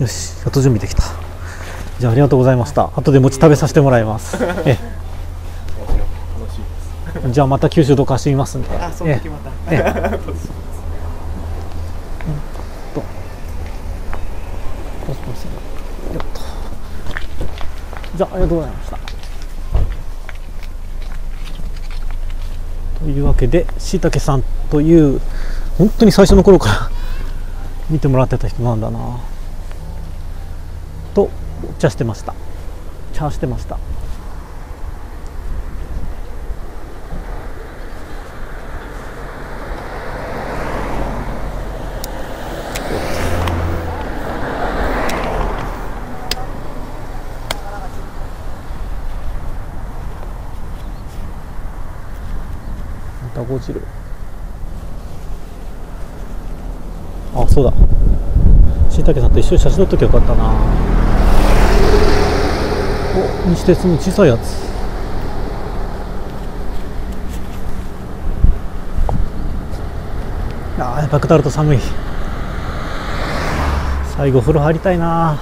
よし、やっと準備できた。じゃあありがとうございました。後で餅食べさせてもらいます。じゃあまた九州どかしてみますんで。 あ、その時また。 じゃあありがとうございました。というわけで、しいたけさんという本当に最初の頃から見てもらってた人なんだなと、茶してました。またご汁。あ、そうだ、しいたけさんと一緒に写真撮っときゃよかったな。お、西鉄の小さいやつ。あー、やっぱ下ると寒い。最後風呂入りたいな。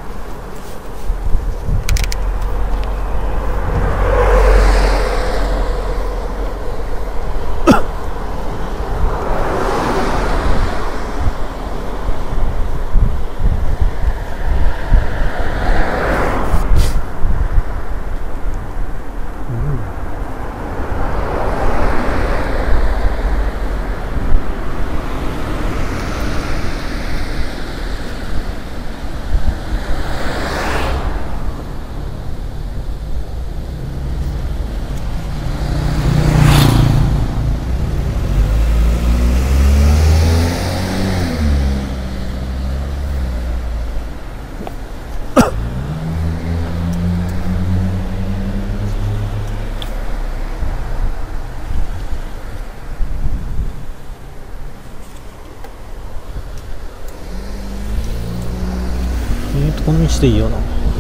この道でいいよな。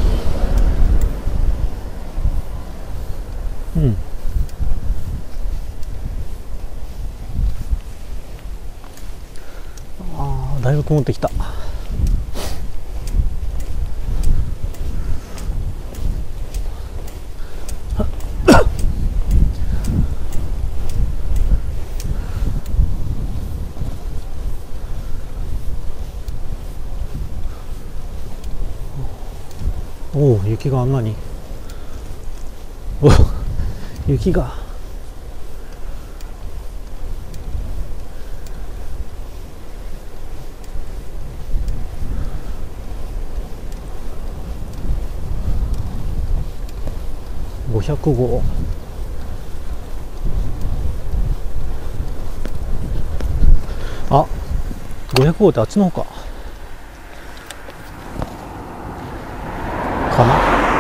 うん。ああ、だいぶ曇ってきた。おお、雪があんなに。お、雪が。500号。あ、500号ってあっちの方か。かな。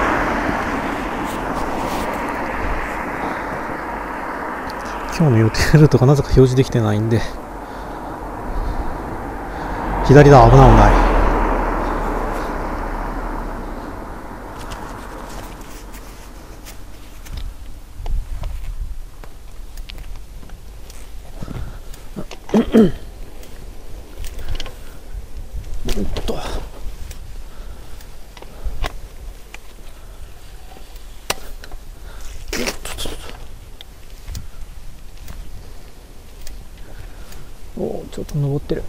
今日の予定ルートがなぜか表示できてないんで、左だ。危ない危ない。お、ちょっと登ってる。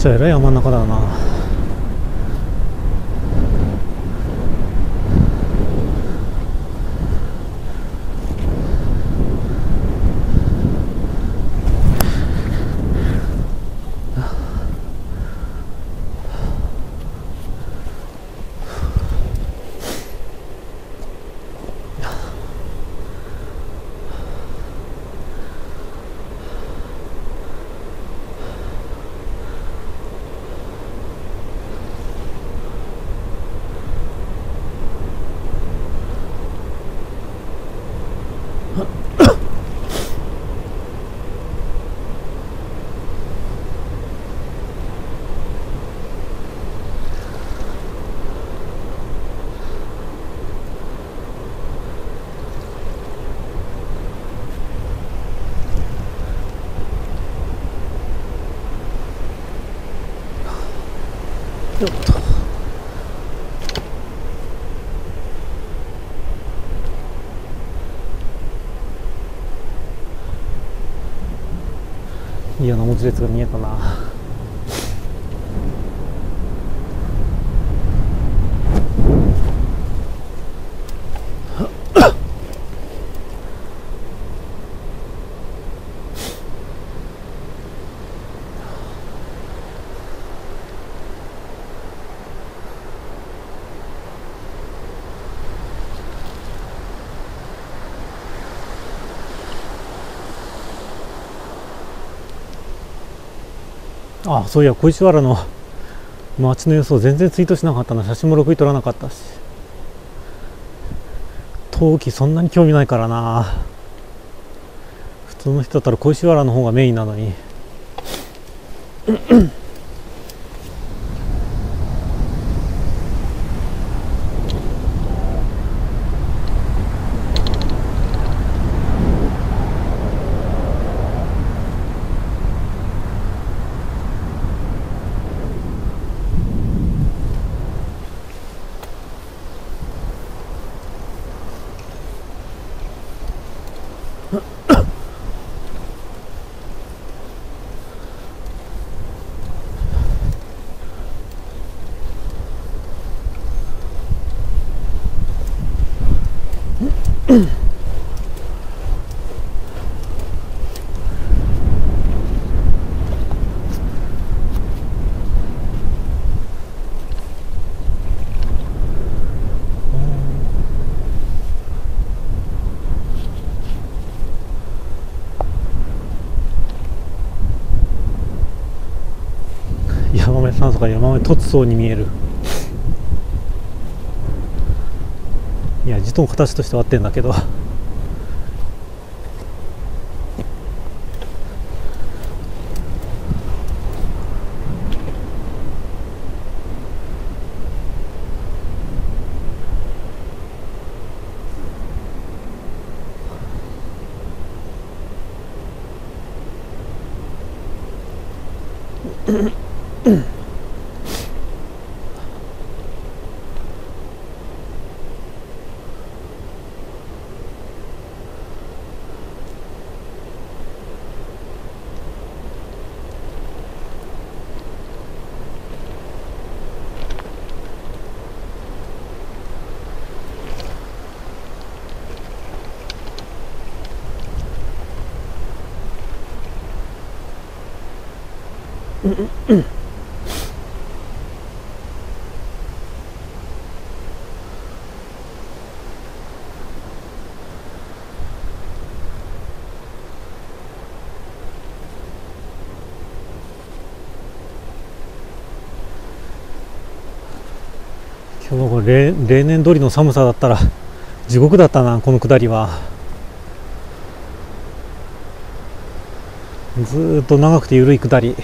ちゃえらい山の中だな。よっと。嫌な文字列が見えたな。あ、そういや小石原の街の様子を全然ツイートしなかったな。写真も録画撮らなかったし、陶器そんなに興味ないからな。普通の人だったら小石原の方がメインなのに。ヤマメ酸素がヤマメ凸層に見える。いや字の形としては合ってんだけど。今日の例年通りの寒さだったら地獄だったな、この下りは。ずーっと長くて緩い下り。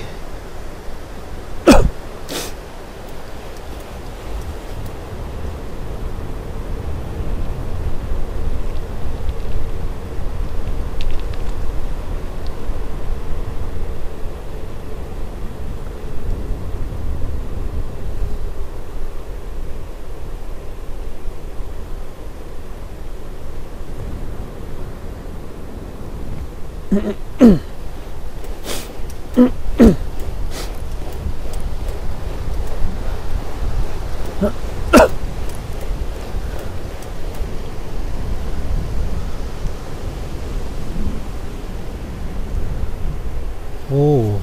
おお、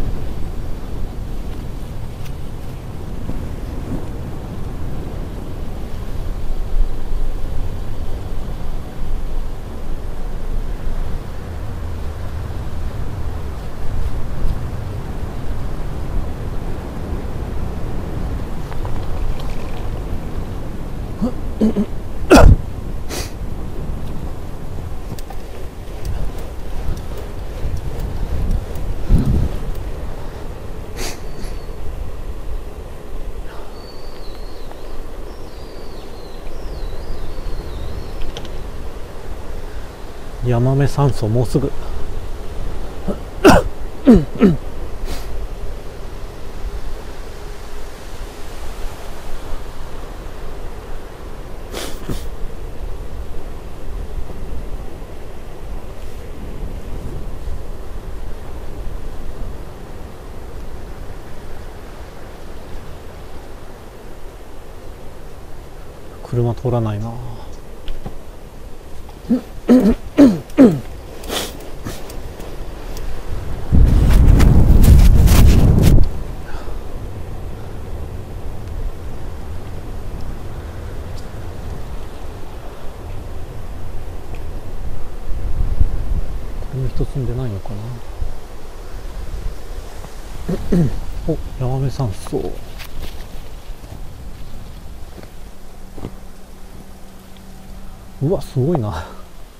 ヤマメ山荘もうすぐ。車通らないな。人住んでないのかな。お、ヤマメ山荘。うわ、すごいな。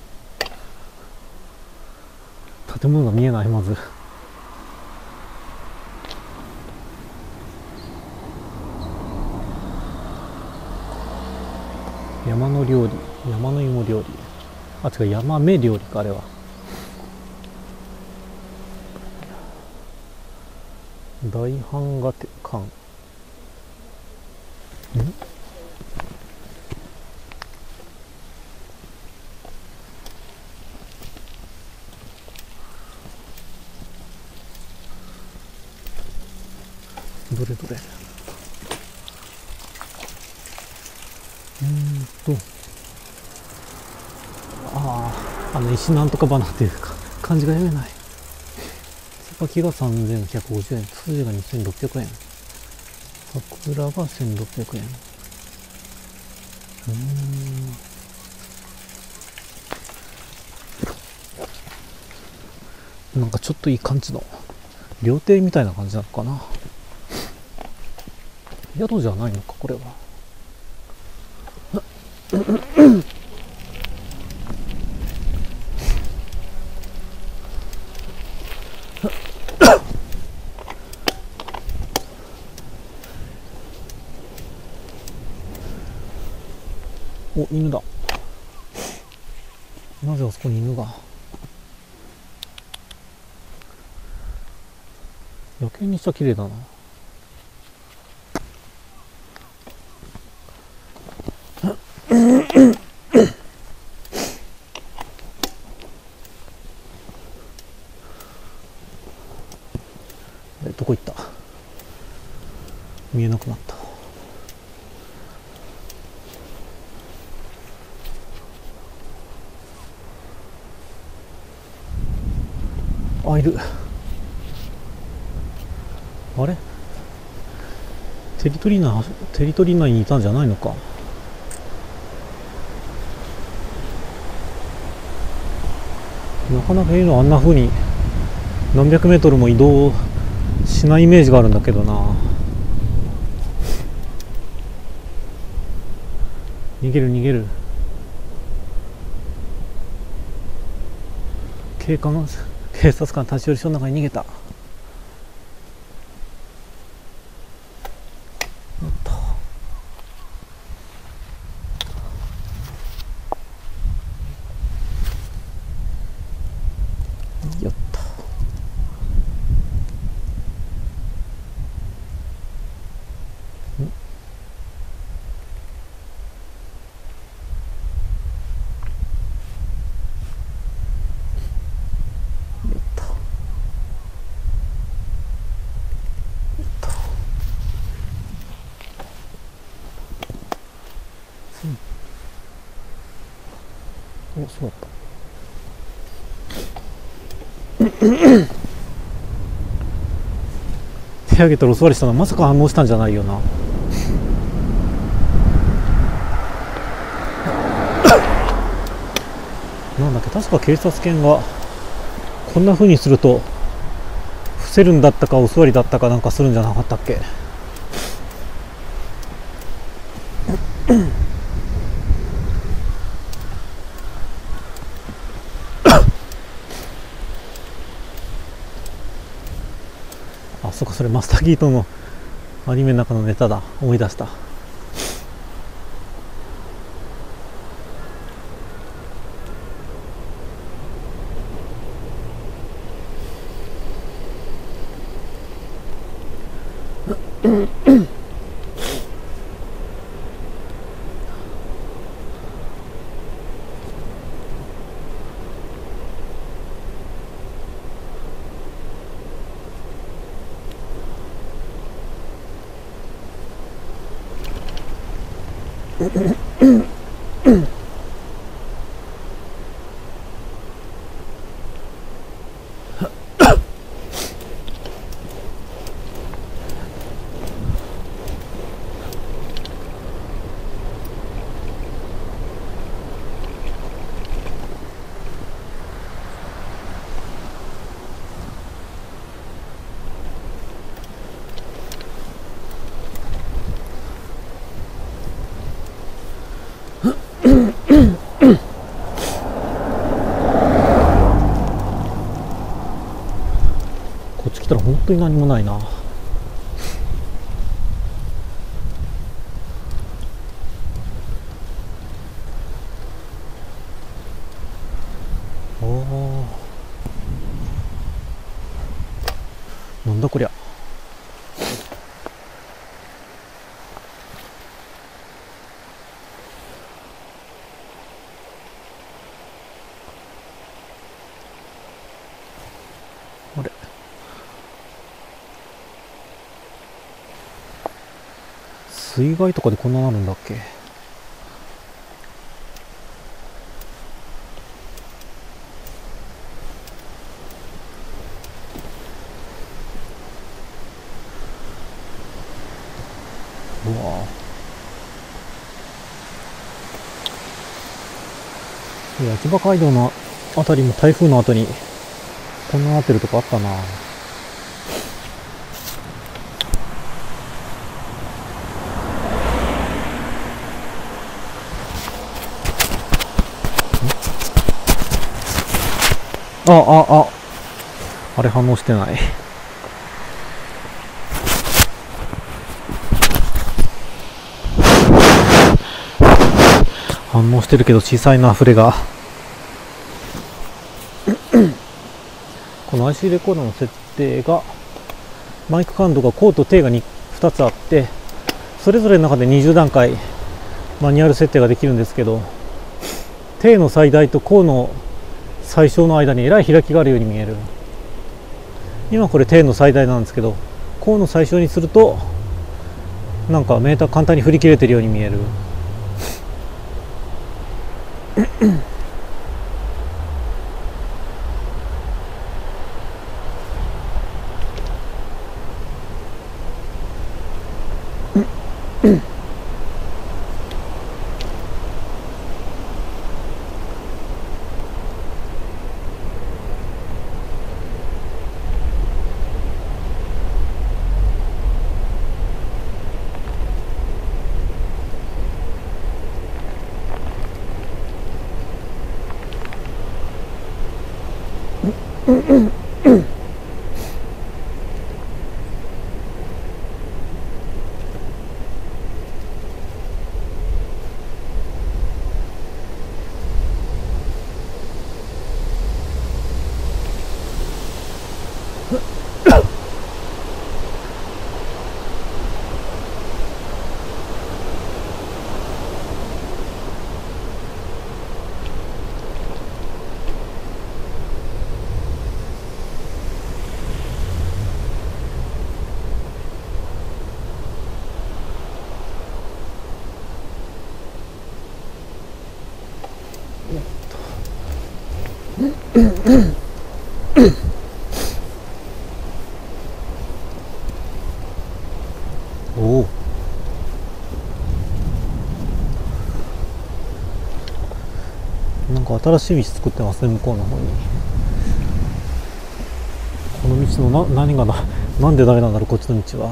建物が見えない。まず山の料理、山の芋料理、あ、違う、ヤマメ料理か、あれは。大版画館。ん、どれどれ。石なんとか花っていうか漢字が読めない。椿が3150円、ツツジが2600円、桜が1600円。なんかちょっといい感じの料亭みたいな感じなのかな。宿じゃないのか、これは。お、犬だ。なぜあそこに犬が。夜景にしちゃ綺麗だな。どこ行った？見えなくなった。あ、いる。あれ、テリトリー内にいたんじゃないのか。なかなかいいの、あんな風に何百メートルも移動しないイメージがあるんだけどな。逃げる逃げる。警察官立ち寄り所の中に逃げた。よっと。お、そうだった。 手挙げたらお座りしたのまさか反応したんじゃないよな。なんだっけ、確か警察犬がこんな風にすると伏せるんだったかお座りだったかなんかするんじゃなかったっけ。あ、そっか、それマスター・キートンのアニメの中のネタだ。思い出した。こっち来たら本当に何もないな。おお、なんだこりゃ。あれ、水害とかでこんななるんだっけ。うわぁ、秋葉街道のあたりも台風の後にこんななってるとこあったな。あれ反応してない。反応してるけど小さいな、触れが。この IC レコーダーの設定が、マイク感度が高と低が 2つあって、それぞれの中で20段階マニュアル設定ができるんですけど、低の最大と高の最小の間にえらい開きがあるように見える。今これ低の最大なんですけど、高の最小にするとなんかメーター簡単に振り切れてるように見える。 なんか新しい道作ってますね、向こうの方に。この道の何がなんでダメなんだろう、こっちの道は。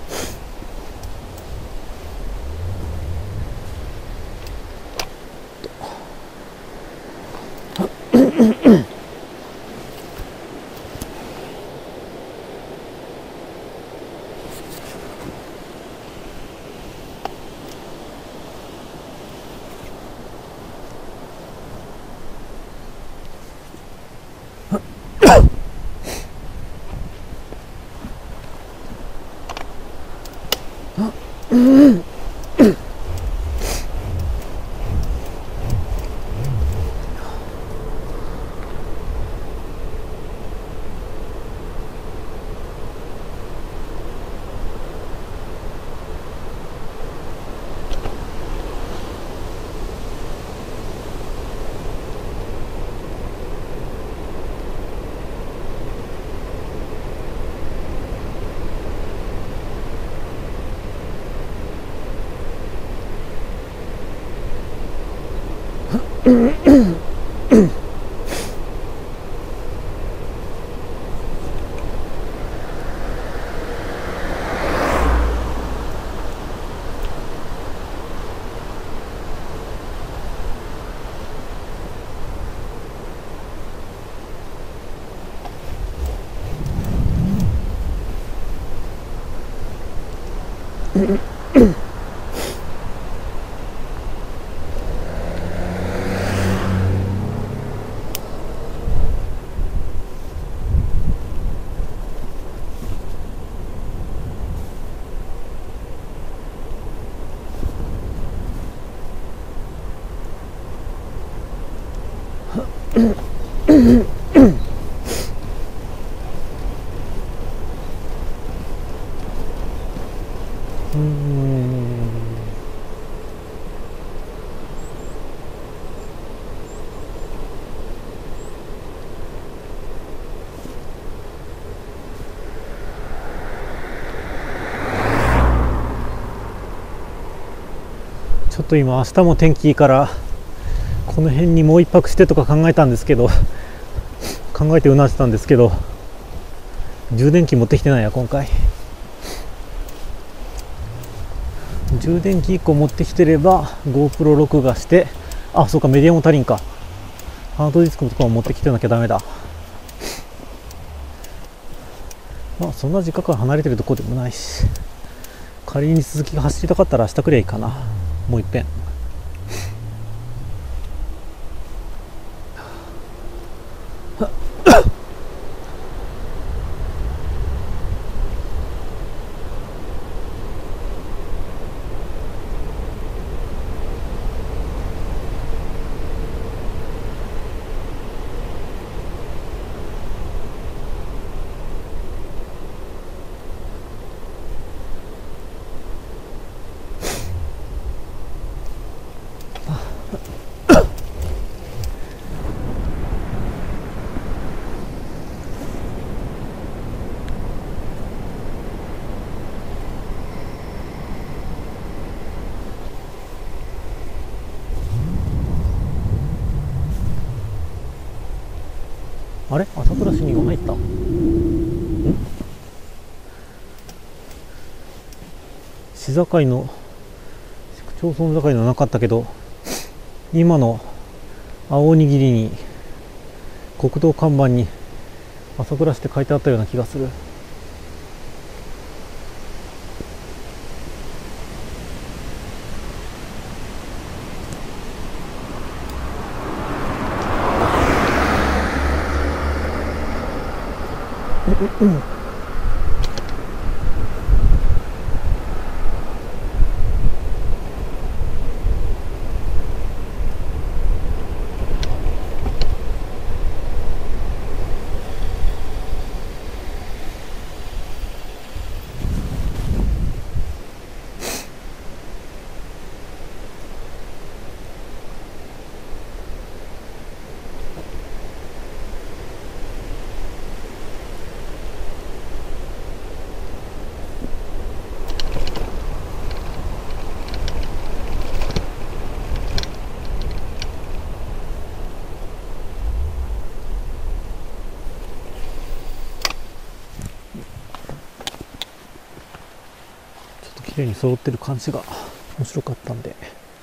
ちょっと今明日も天気いいからこの辺にもう一泊してとか考えたんですけど、考えてうなってたんですけど、充電器持ってきてないや今回。充電器1個持ってきてれば GoPro 録画して、あ、そうか、メディアも足りんか。ハードディスクとかも持ってきてなきゃダメだ。まあそんな時間から離れてるとこでもないし、仮に続きが走りたかったら明日くらいいいかな、もういっぺん。あれ、朝倉市には入った。市境の市区町村境のなかったけど、今の青にぎりに国道看板に朝倉市って書いてあったような気がする。 綺麗に揃ってる感じが面白かったんで。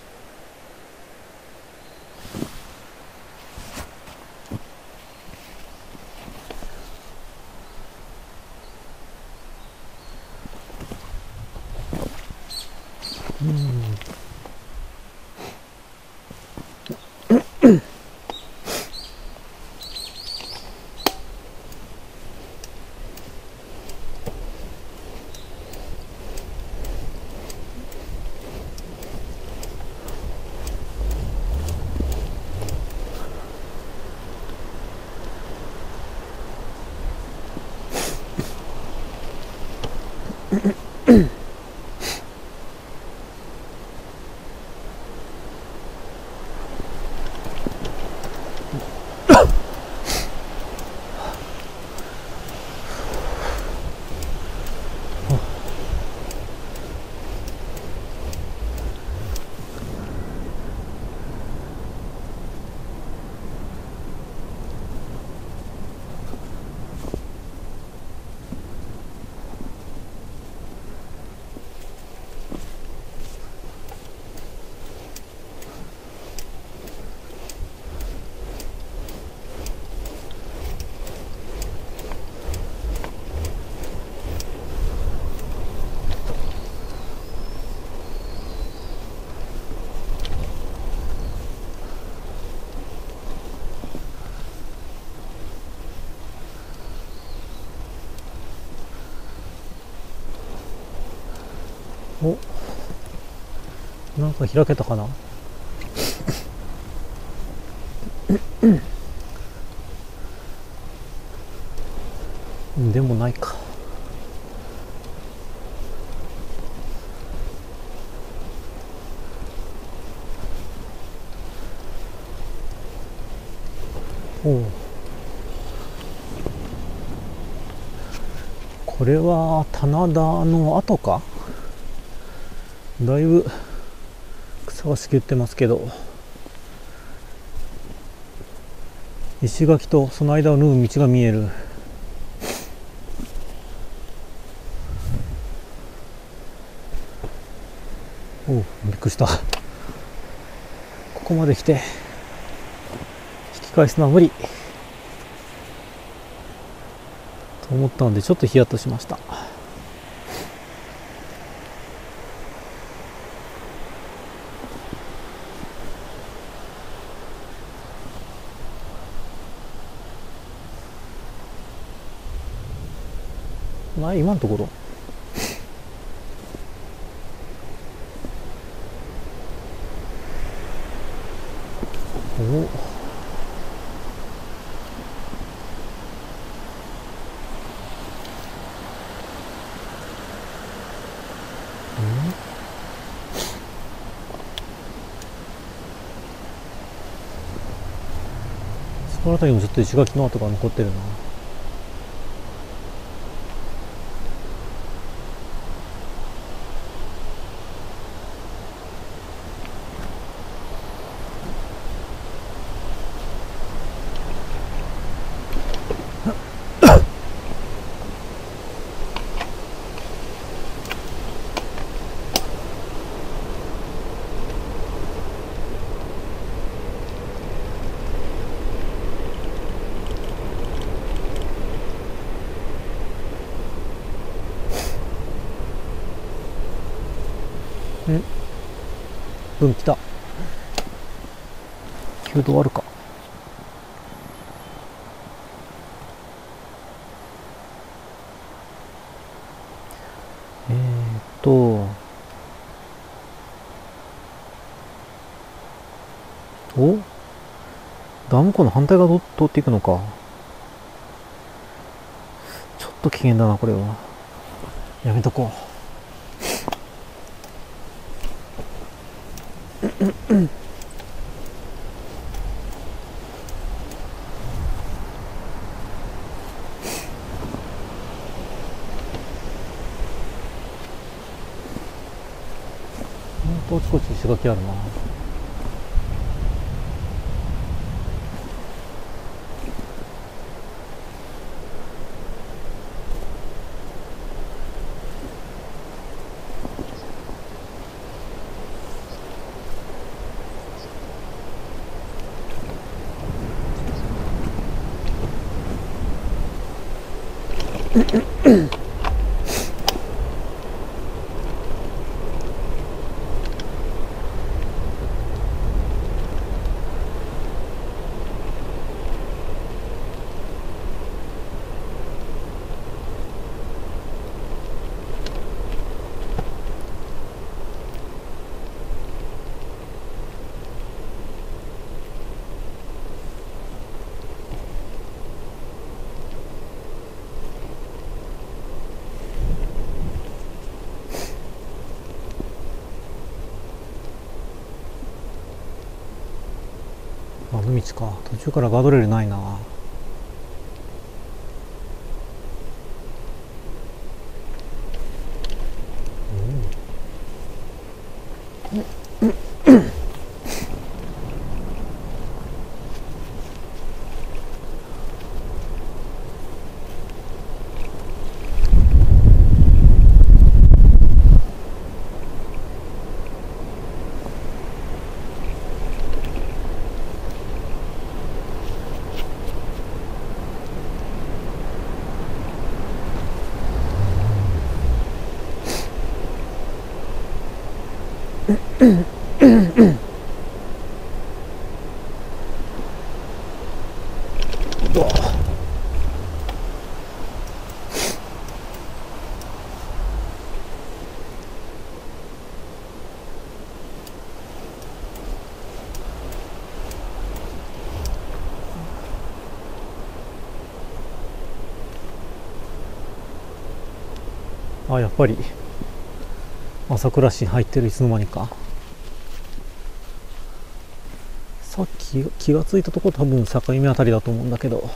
お、なんか開けたかな。でもないか。おう、これは棚田の跡か。だいぶ草が茂ってますけど、石垣とその間を縫う道が見える。おう、びっくりした。ここまで来て引き返すのは無理と思ったので、ちょっとヒヤッとしました。まあ今のところお、その辺りもちょっと石垣の跡が残ってるな。分来た。弓道あるか。お、ダム湖の反対側通っていくのか。ちょっと危険だな、これは。やめとこう。あちこち石垣あるな。 あの道か。途中からガードレールないな。あ、やっぱり朝倉市に入ってる、いつの間にか。さっき気がついたところ多分境目あたりだと思うんだけど。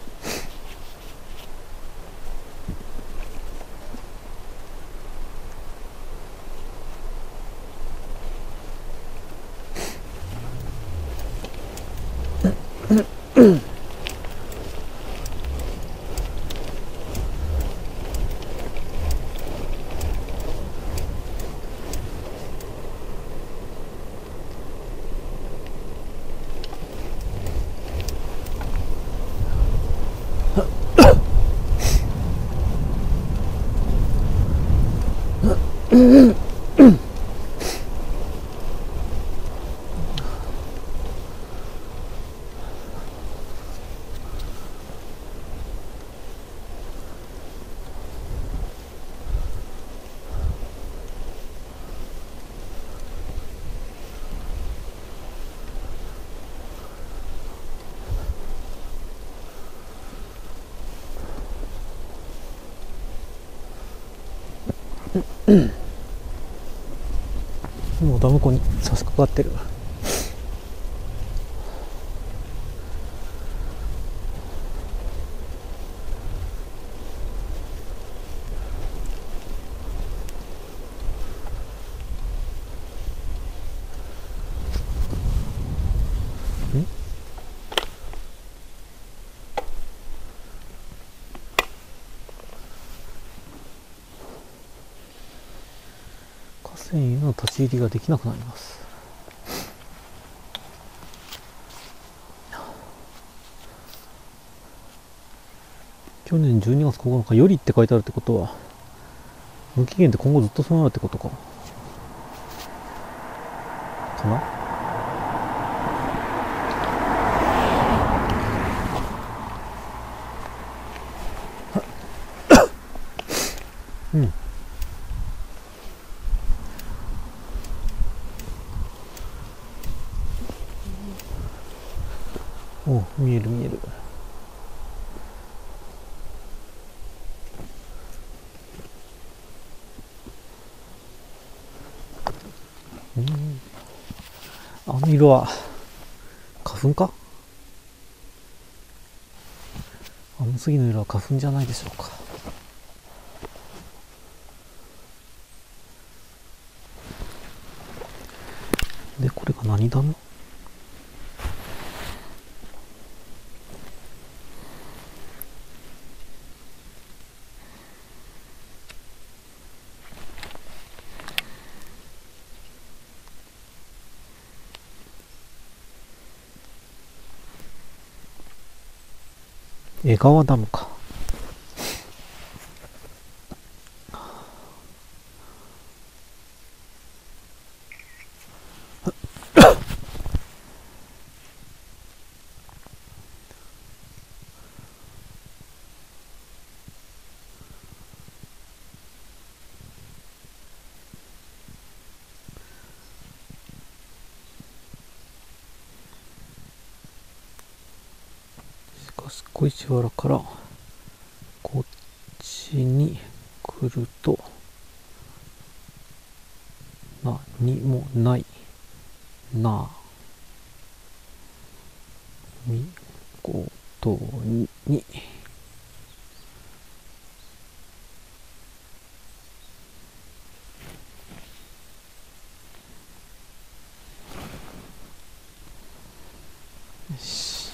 もうダム湖に差し掛かってる。河川への立ち入りができなくなります。去年12月9日よりって書いてあるってことは、無期限で今後ずっとそうなるってことかな。うん。お、見える見える。あの色は花粉か。あの次の色は花粉じゃないでしょうか。で、これが何ダム？江川ダムか。 賢石原からこっちに来ると何もないな見事によし、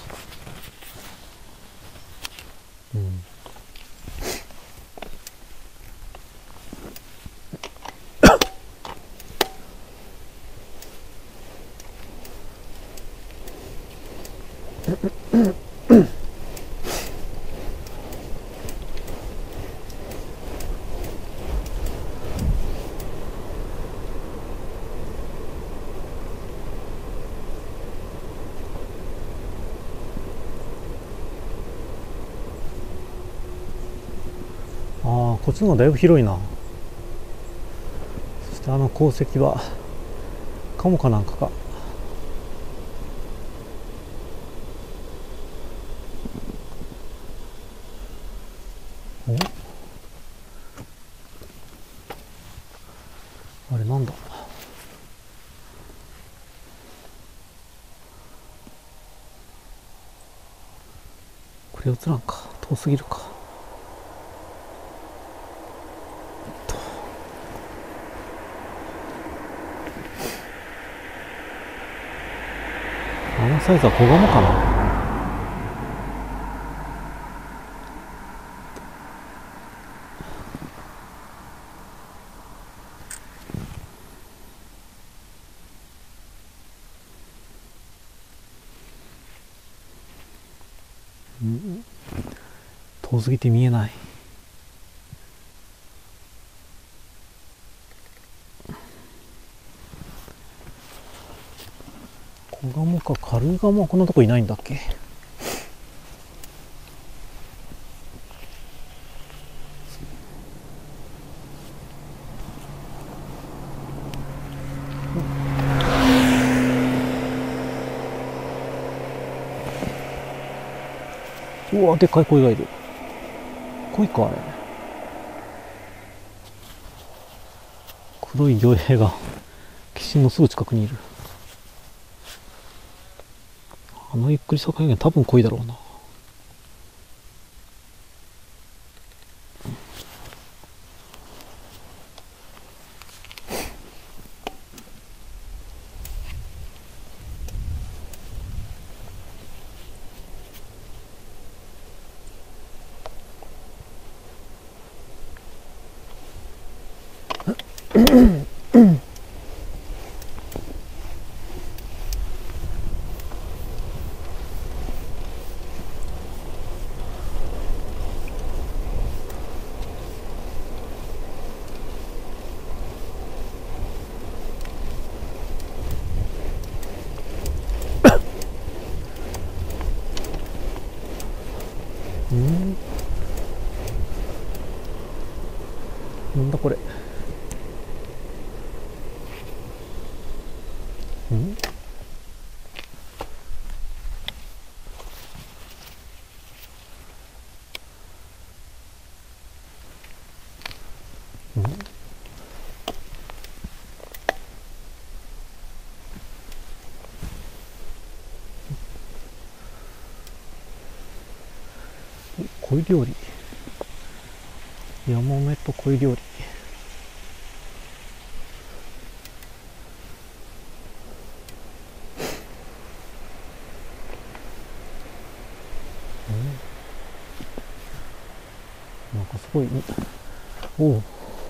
こっちの方がだいぶ広いな。そしてあの鉱石はカモかなんかか。お、あれなんだ。これ映らんか、遠すぎるか。あのサイズは小ガモかな。遠すぎて見えない。小ガモかカルガモはこんなとこいないんだっけ。うわ、でっかい鯉がいる。鯉かあれ。黒い魚影が岸のすぐ近くにいる。あのゆっくりした加減多分鯉だろうな。なんだこれ。鯉料理。ヤマメと鯉料理。なんかすごい、おお。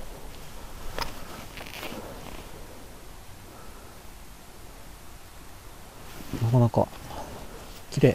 なかなか綺麗。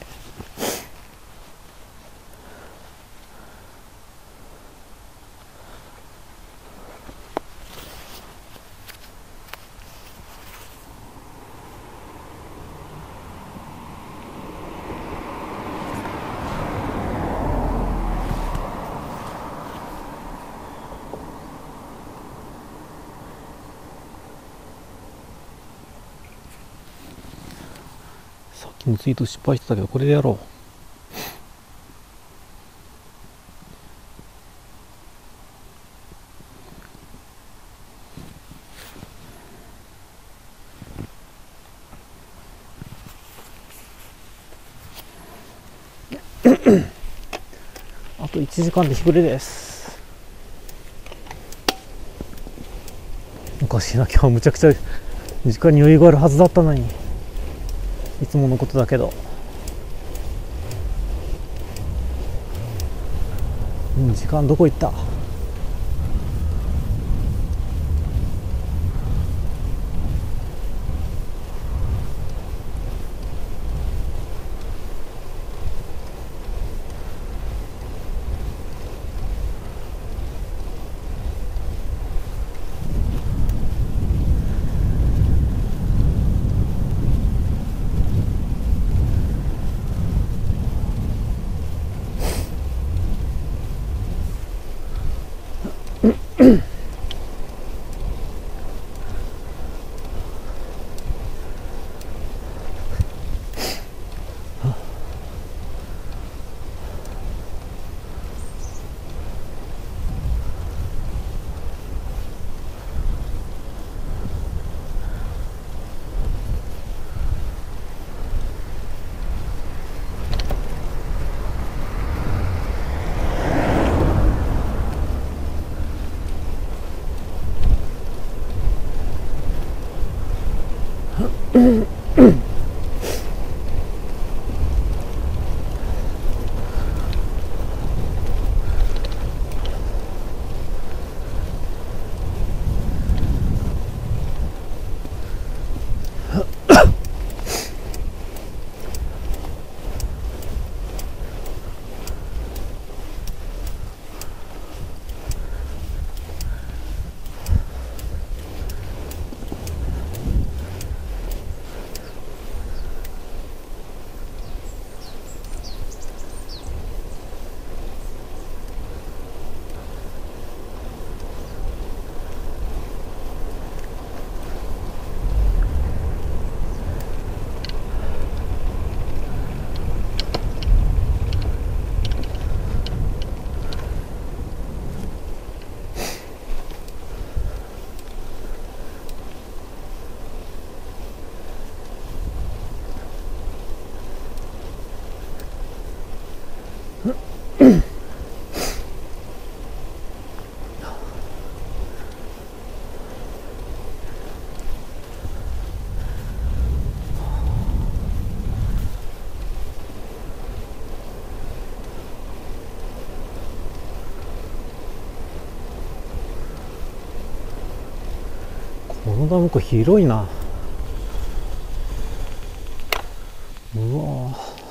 さっきのツイート失敗してたけど、これでやろう。 あと1時間で日暮れです。おかしいな、今日はむちゃくちゃ時間に余裕があるはずだったのに、いつものことだけど。時間どこ行った？このダム湖広いな。うわ、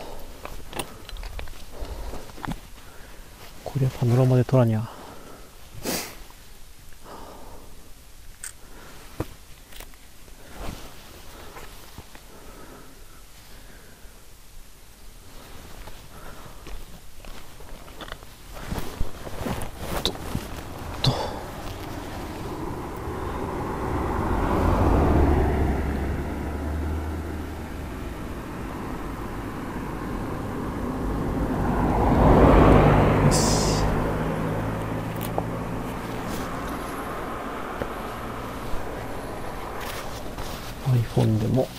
これはパノラマで撮らにゃ。iPhone でも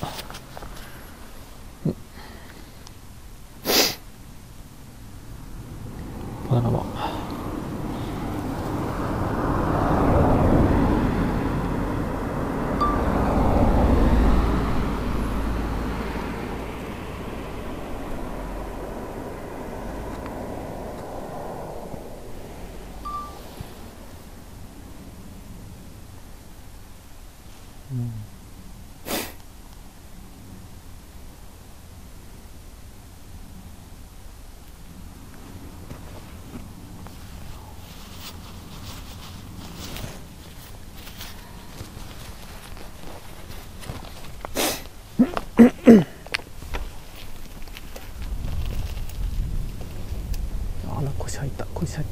パノラマ。あ、腰入った、腰入った。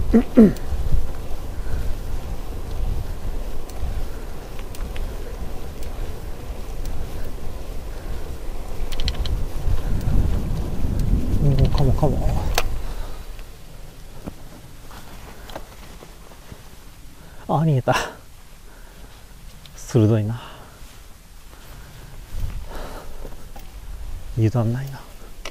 かもかも。あ、逃げた。鋭いな。油断ないな。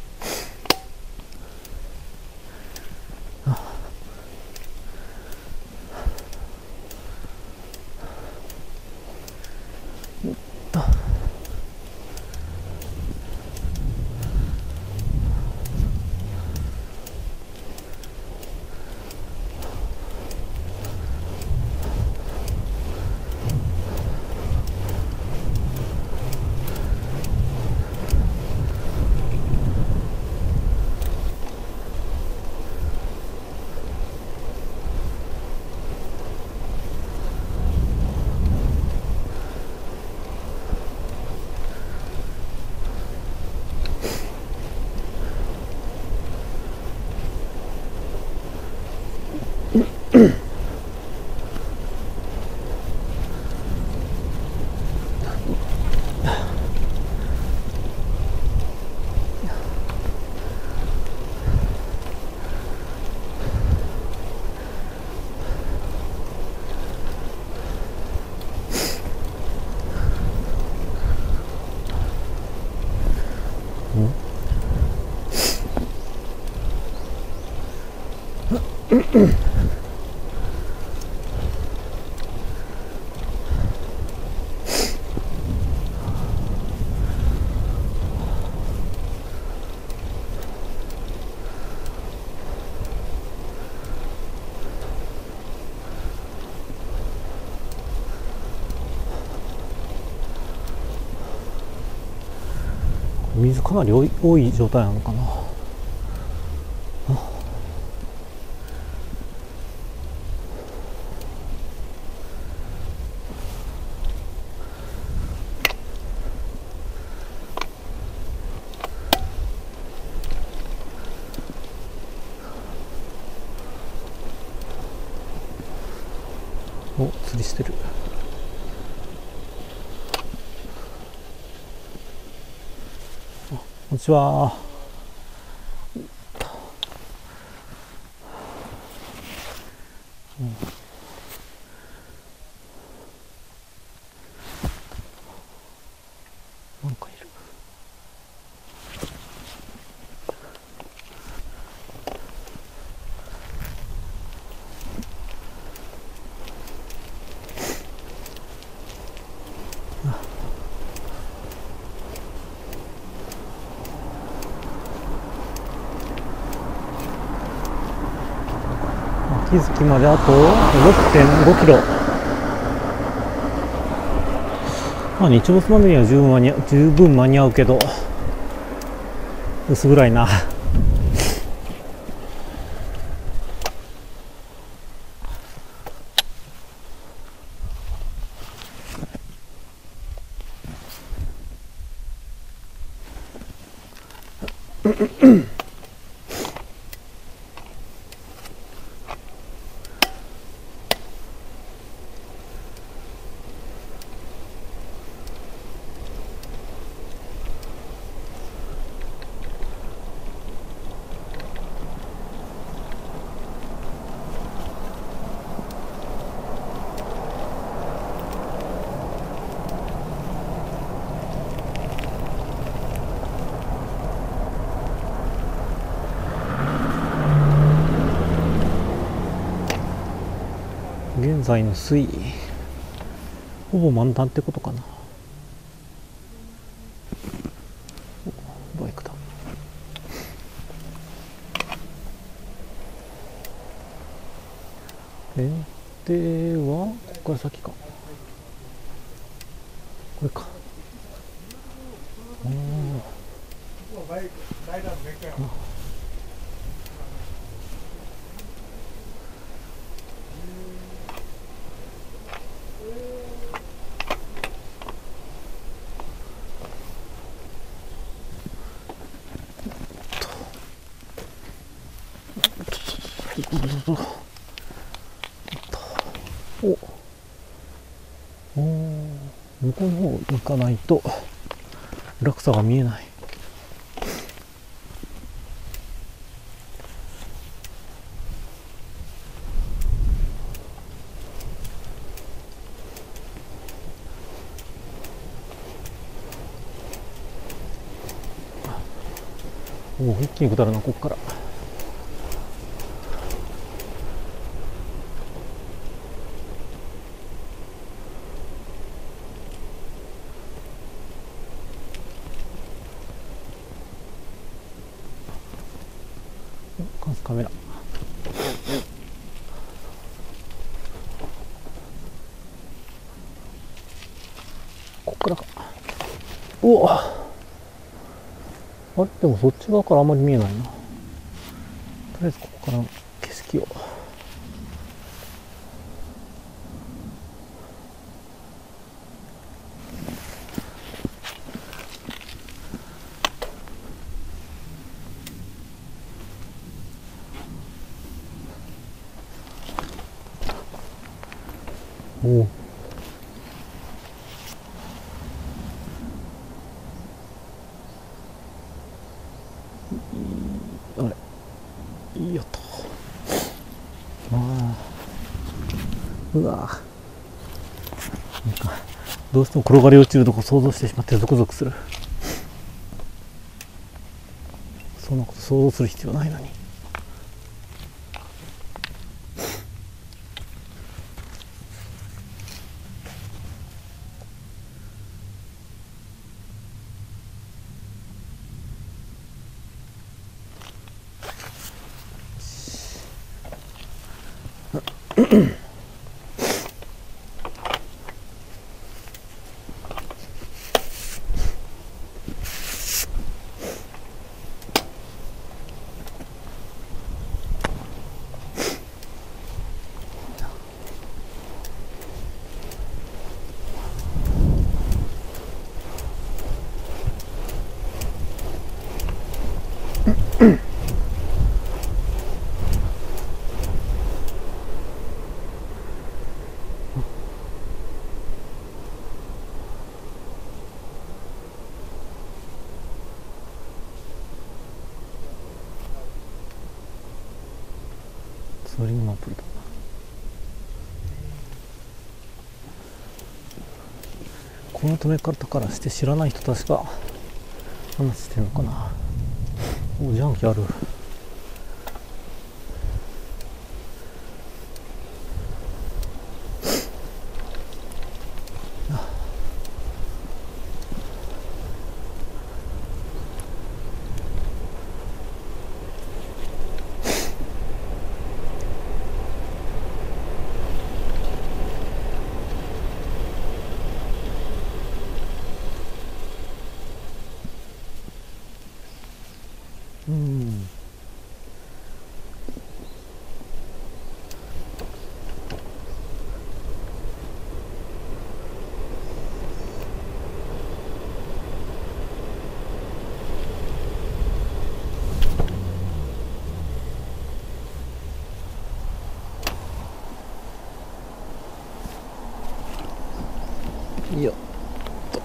水かなり多い状態なのかな。お、釣りしてる。こんにちは。なんかいる。秋月まであと 6.5 キロ。まあ日没までには十分間に合うけど、薄暗いな。現在の水位ほぼ満タンってことかな。バイクだ。ではここから先か、これか。 この方向かないと落差が見えない。おお、一気に下るな、ここから。カメラ。こっからか。うわ、あれ、でもそっち側からあんまり見えないな。とりあえずここからの景色を。おお。あれ、いいよと。うわ、なんかどうしても転がり落ちるとこ想像してしまってゾクゾクする。そんなこと想像する必要ないのに。ツーリングのアプリだ。この止め方からして知らない人たちが話してるのかな。お、ジャンキある。うん。よっと。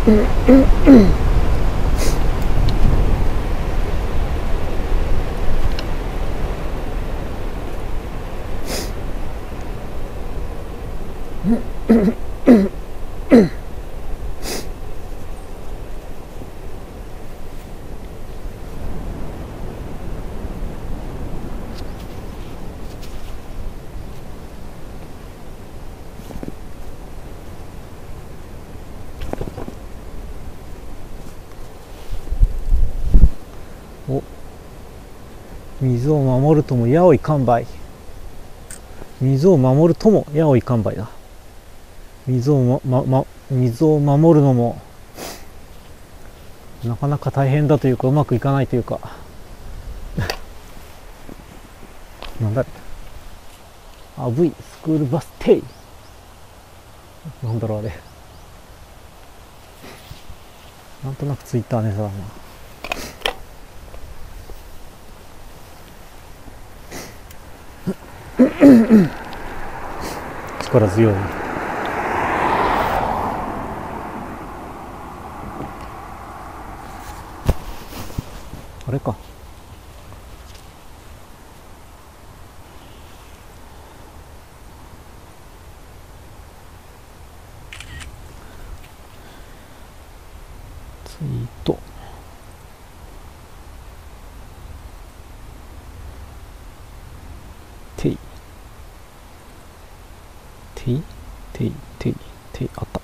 お、水を守るとも矢をい完売。水を守るとも矢をい完売だ。水を守るのもなかなか大変だというか、うまくいかないというかなんだあぶいスクールバス停、なんだろうあれ、なんとなくツイッターネタだな。力強い。あれか。ツイート。てい。あった。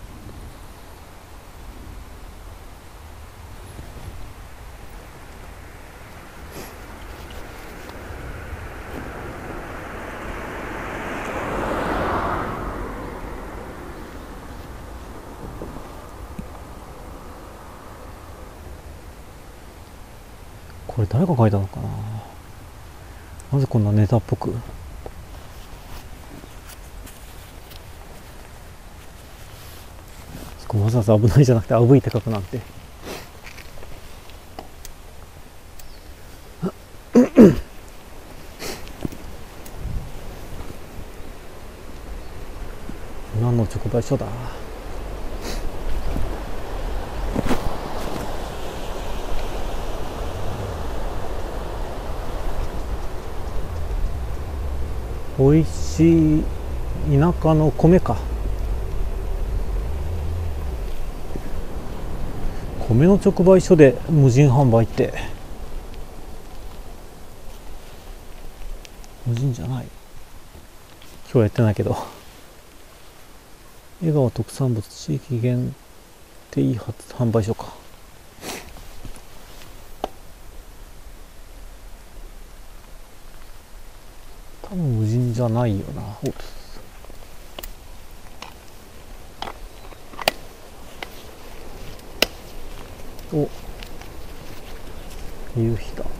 これ誰が書いたのかな。なぜこんなネタっぽく。わざわざ危ないじゃなくてあぶいて書くなんて何の直売所だ。おいしい田舎の米か。米の直売所で無人販売って、無人じゃない、今日はやってないけど。江川特産物地域限定販売所か。多分無人じゃないよな。お、夕日だ。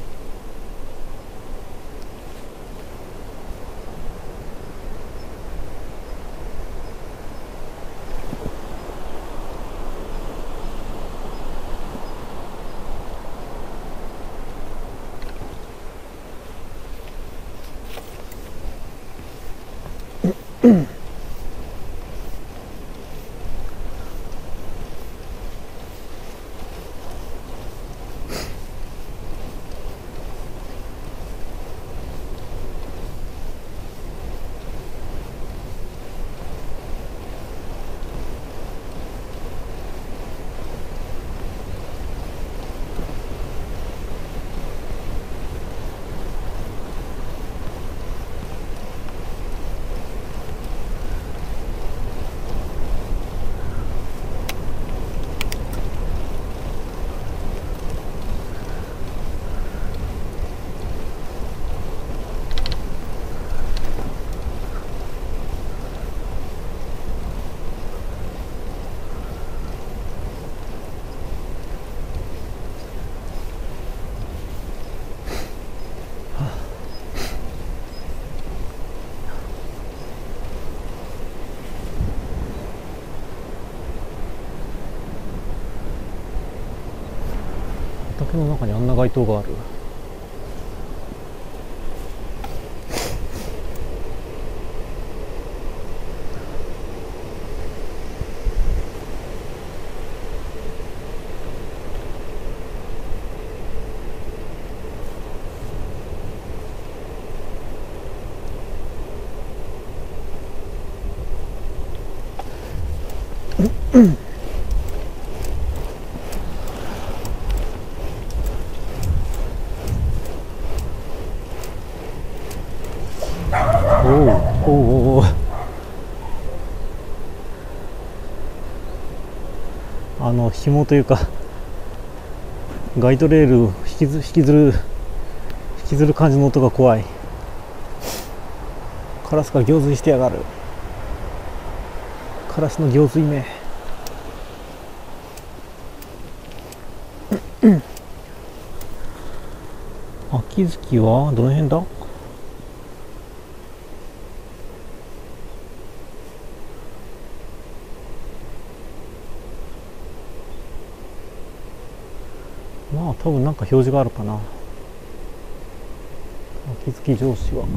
畑の中にあんな街灯がある。 おお、紐というかガイドレールを引きずる感じの音が怖い。カラスが行水してやがる。カラスの行水め。秋月はどの辺だ？まあ多分なんか表示があるかな。秋月上司は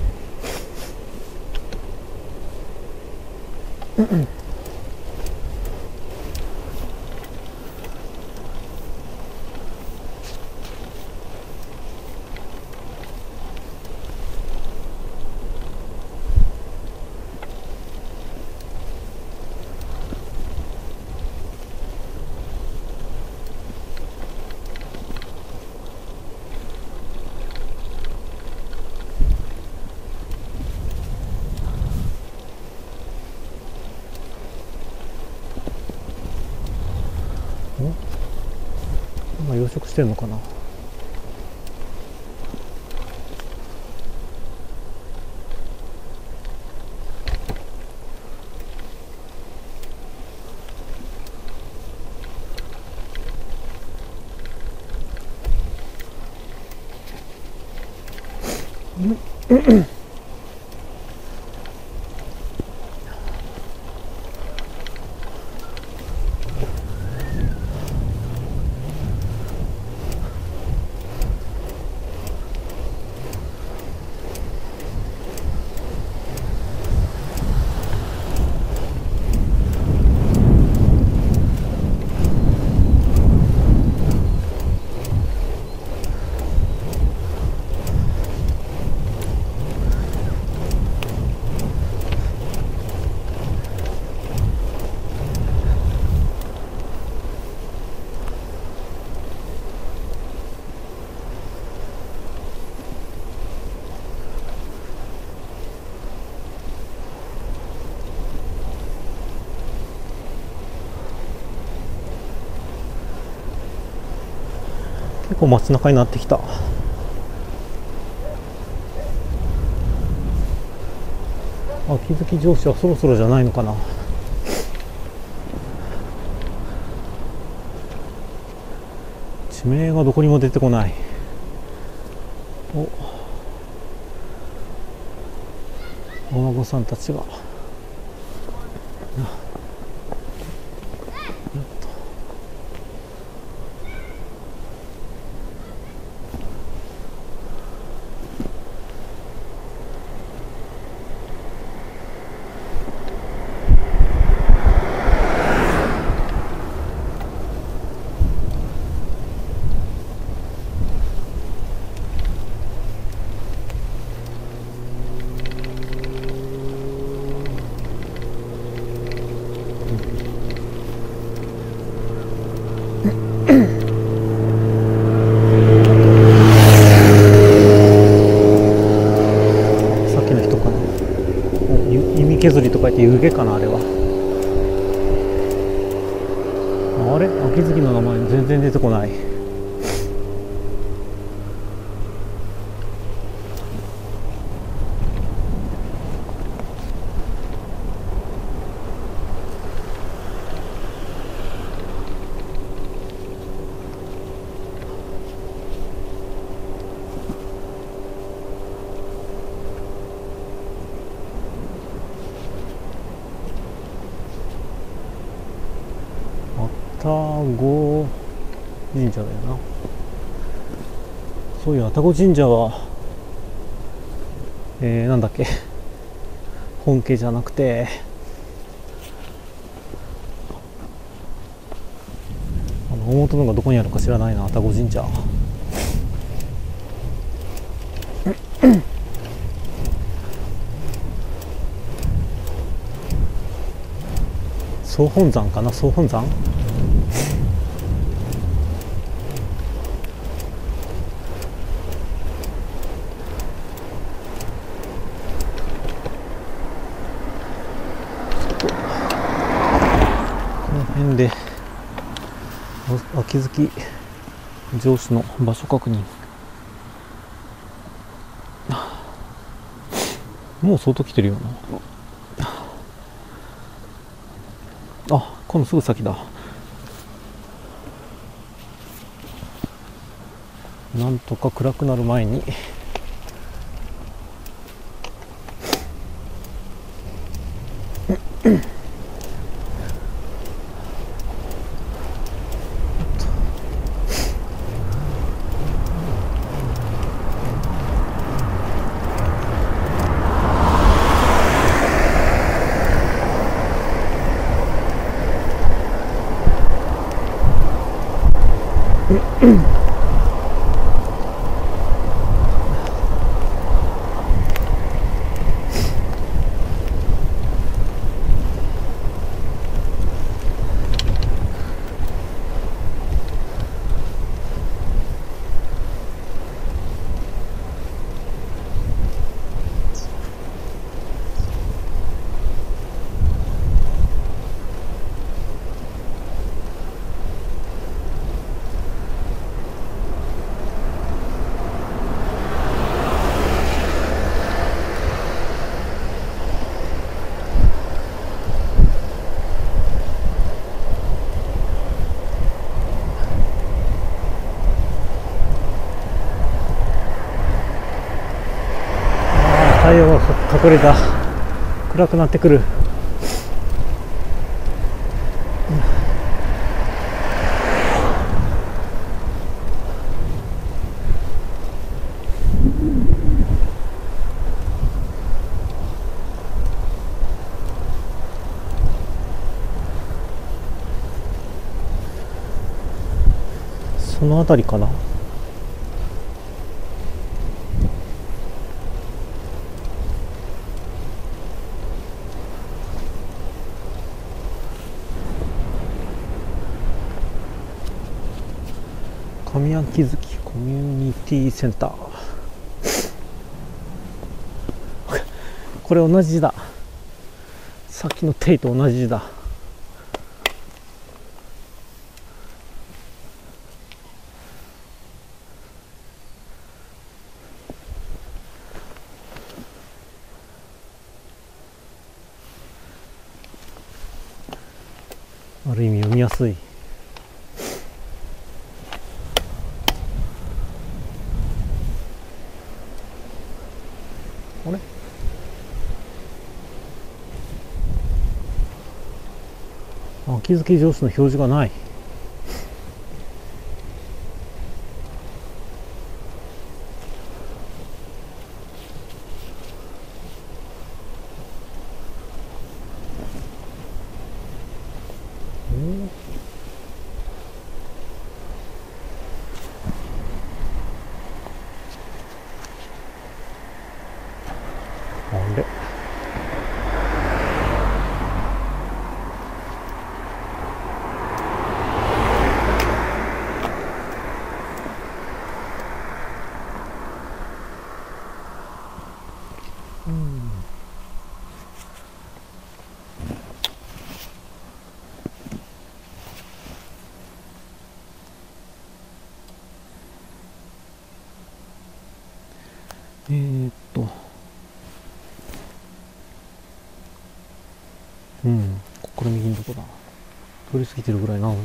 今養殖してんのかな。結構街中になってきた。秋月上司はそろそろじゃないのかな。地名がどこにも出てこない。お孫さんたちが削りとか言って湯気かな、あれは。あれ、秋月の名前全然出てこない。愛宕神社だよな。そういう愛宕神社はなんだっけ、本家じゃなくて大元のがどこにあるか知らないな。愛宕神社総本山かな、総本山。この辺で秋月城址の場所確認。もう相当来てるよな。あ、このすぐ先だ。なんとか暗くなる前に太陽が隠れた。暗くなってくる。その辺りかな。上秋月コミュニティセンター。これ同じ字だ。さっきのテイと同じ字だ。ある意味読みやすい。あれ、秋月城址の表示がない。あれ、ここから右のとこだ。通り過ぎてるぐらいなのに。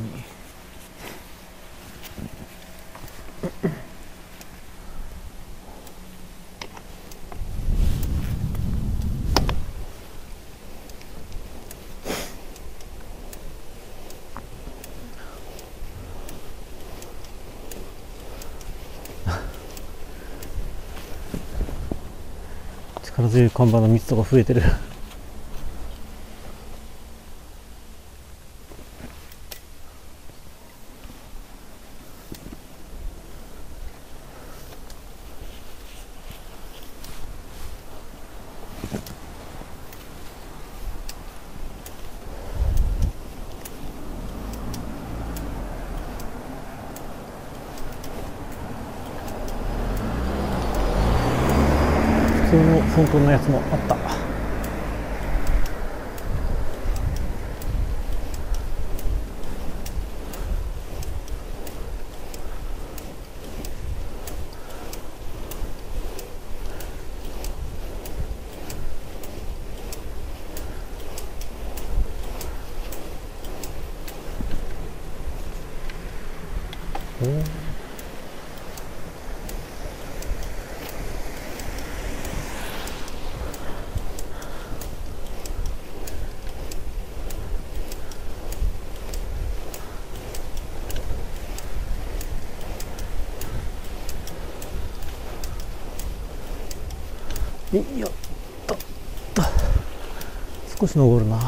力強い看板の密度が増えてる。 本当のやつもあった。やったった少し登るな。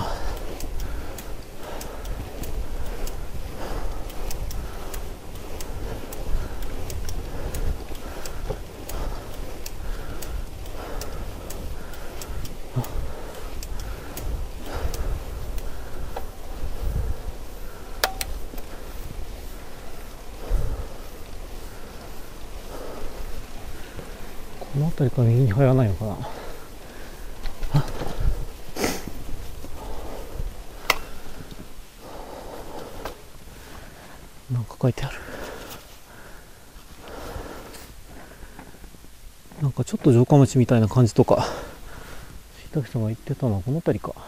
この辺りから右に入らないのかな。なんか書いてある。なんかちょっと城下町みたいな感じとか、椎茸さんが言ってたのはこの辺りか。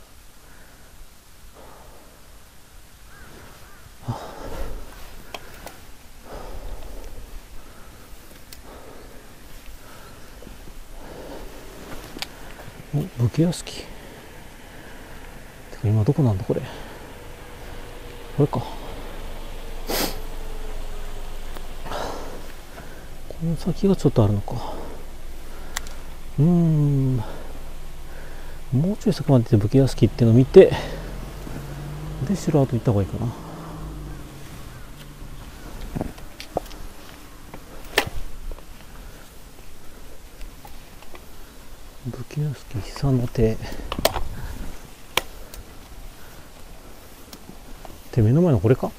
お、武家屋敷。てか今どこなんだこれ。これか。この先がちょっとあるのか。もうちょい先まで行って武家屋敷っていうのを見て、で城跡行った方がいいかな。武家屋敷久野亭って目の前のこれか。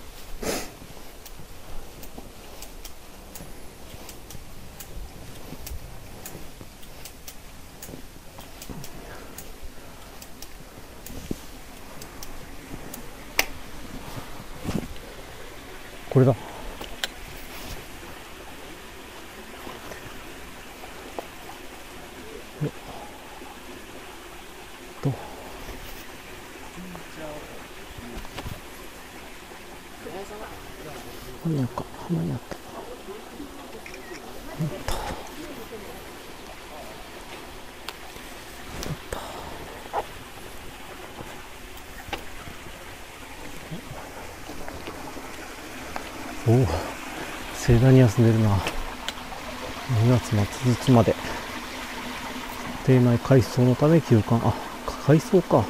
これだ。何やか何やった。おお、盛大に休んでるな。2月末日まで。邸内改装のため休館。あ、改装か。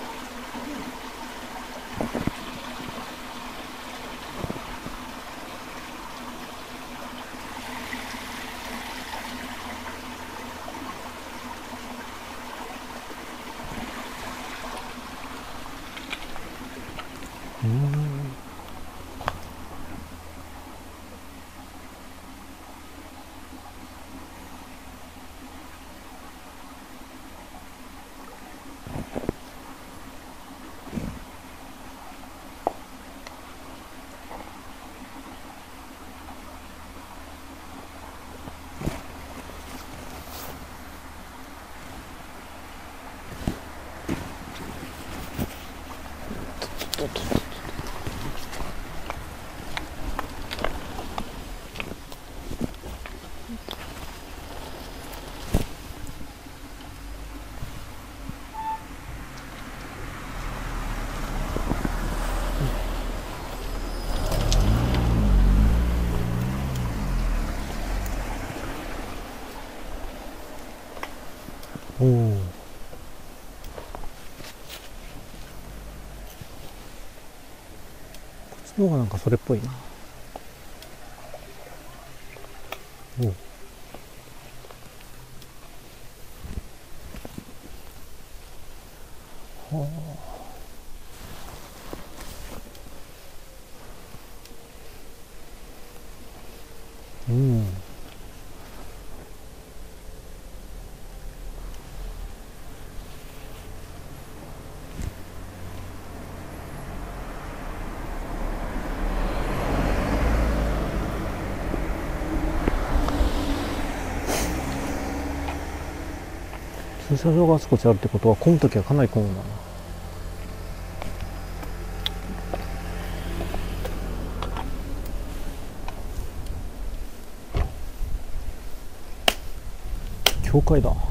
おお。こっちの方がなんかそれっぽいな。おお。はあ。うん。 駐車場があちこちあるってことは混むときはかなり混むんだな。教会だ。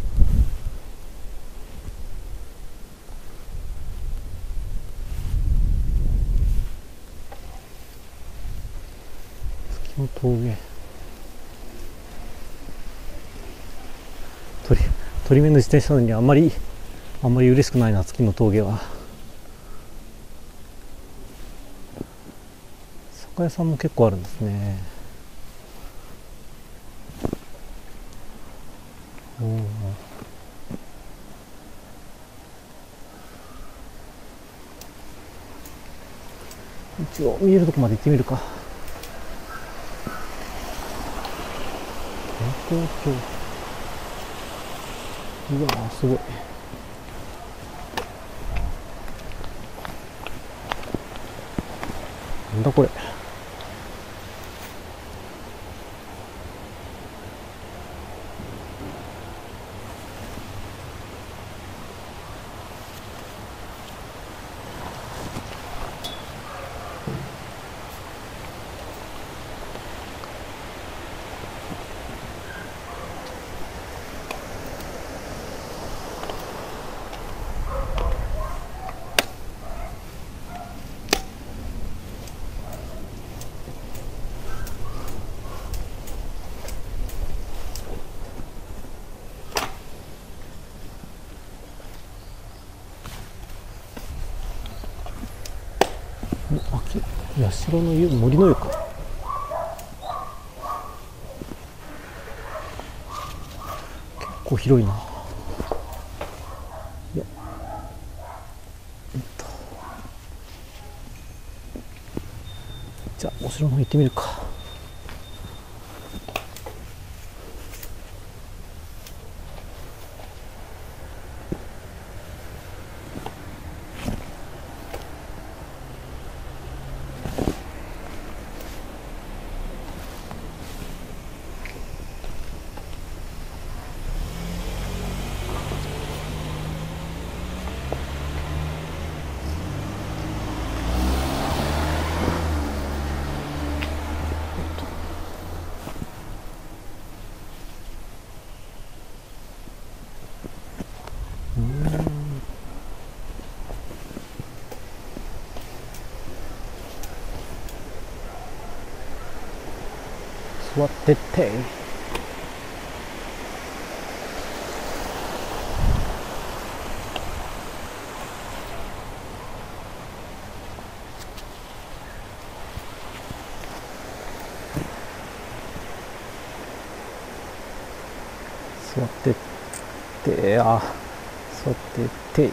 月の峠。鳥目の自転車にあんまり嬉しくないな、月の峠は。酒屋さんも結構あるんですね。一応見えるとこまで行ってみるか。東京。うわー、すごい。なんだこれ。社の湯、森の湯か。結構広いな。じゃあお城の方行ってみるか。座ってって座ってって座ってって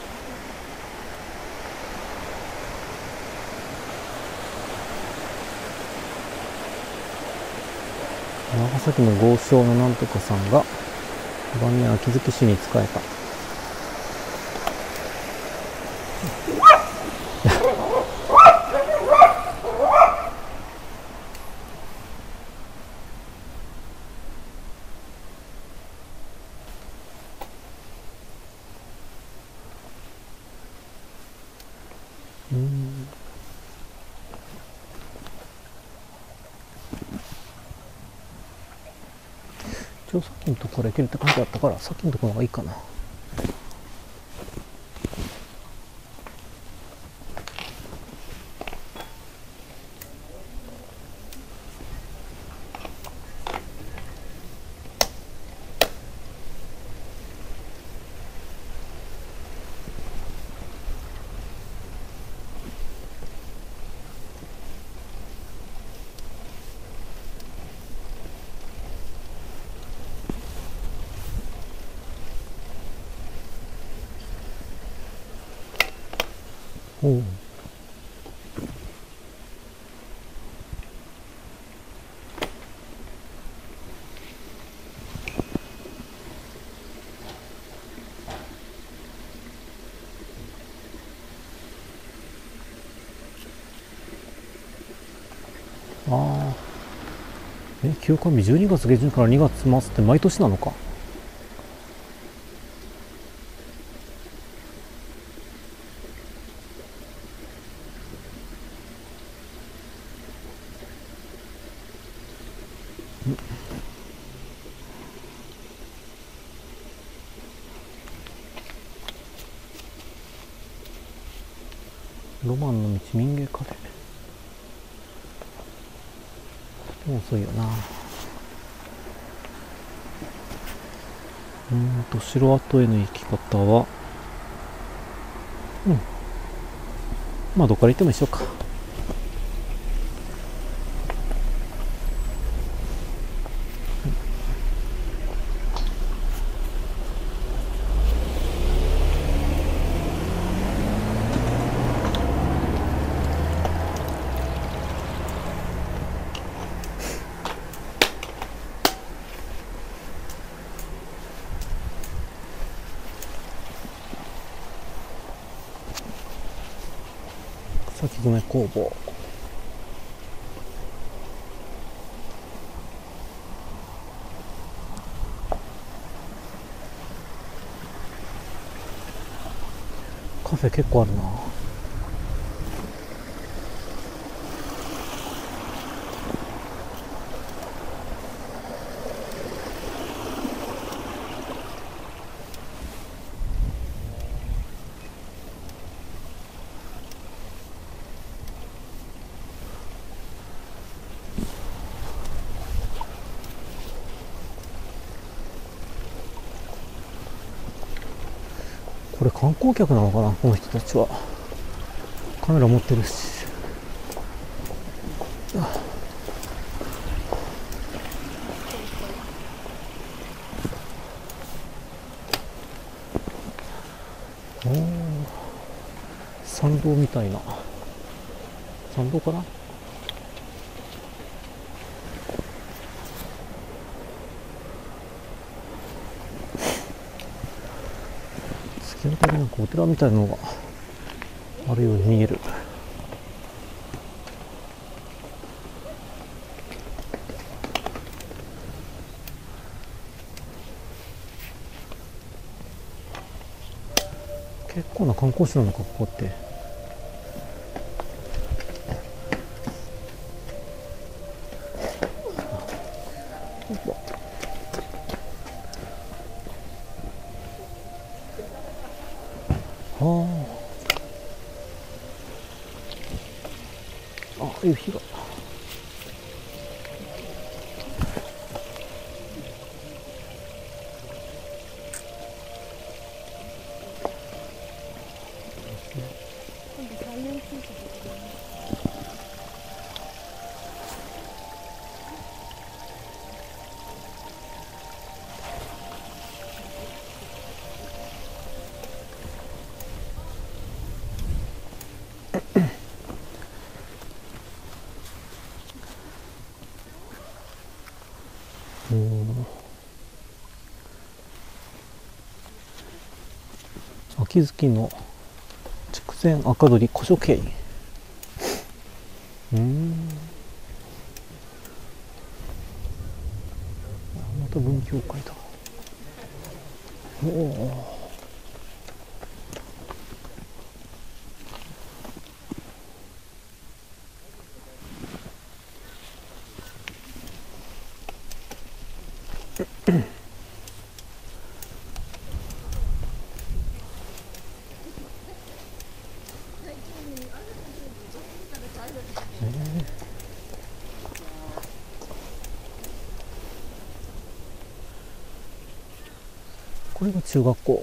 長崎の豪商のなんとかさんが晩年秋月市に仕えた。一応さっきのところ行けるって書いてあったから、さっきのところがいいかな。おう。ああ。休館日12月下旬から2月末って毎年なのか。 ロマンの道民芸カフェ。もう遅いよな。城跡への行き方は、まあどっから行っても一緒か。草木染め工房。カフェ結構あるな。これ観光客なのかな、この人たちは。カメラ持ってるし。おー、参道みたいな。参道かな。月の谷なんかお寺みたいなのがあるように見える。結構な観光地なのか、ここって。夕日が。秋月の筑前赤鳥古書径。また文教会だ。おお。これが中学校。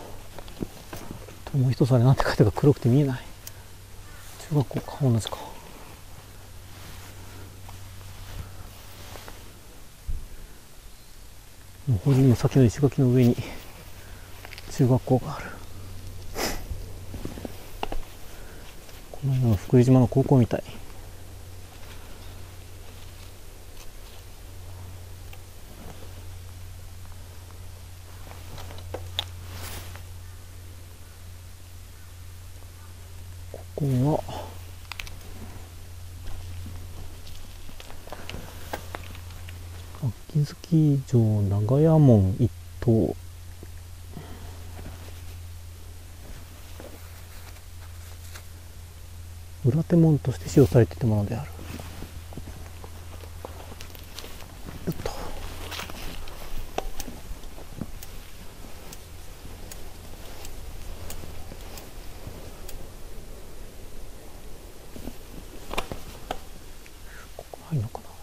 もう一つあれなんて書いてあるか黒くて見えない。中学校か、同じか。法人の先の石垣の上に中学校がある。このような福井島の高校みたい。ここは秋月城長屋門一棟。裏手門として使用されていたものである。よっ入るのかな。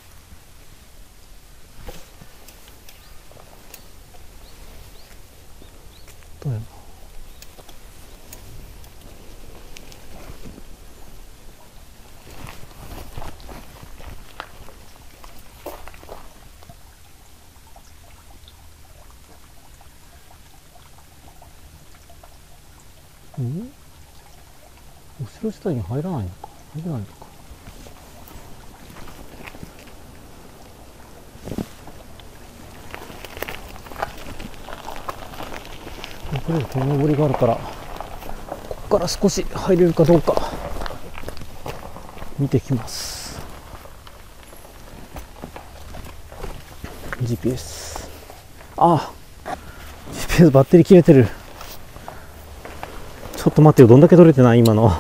どうやろう。お城自体に入らないのか。入れないのか。とりあえずこの登りがあるから、ここから少し入れるかどうか見てきます。 GPS。 ああ、 GPS バッテリー切れてる。ちょっと待ってよ、どんだけ取れてない今の。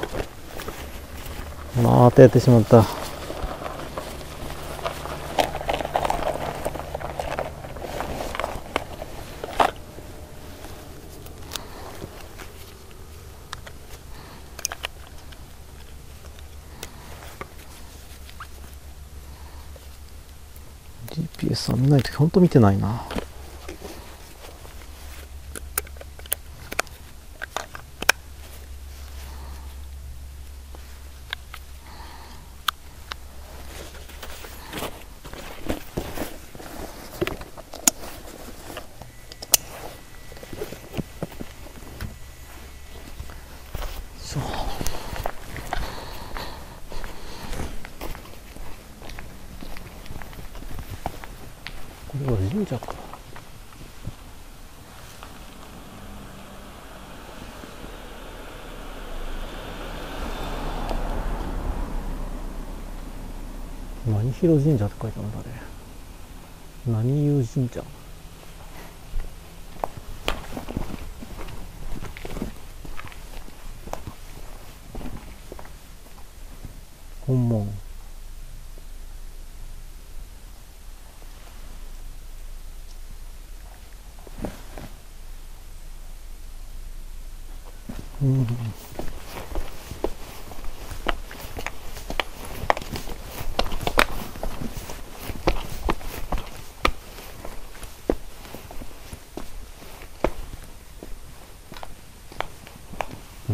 またやってしまった。GPS は見ないときほんと見てないな。そう、これは神社か。何広神社って書いてあるんだね。何湯神社。本門。うん。うん。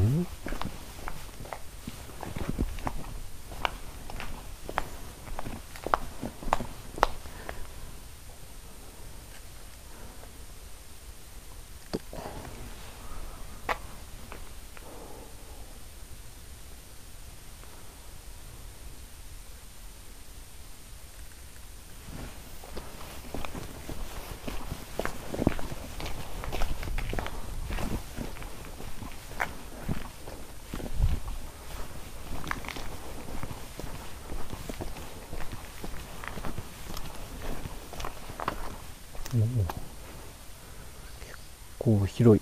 結構広い。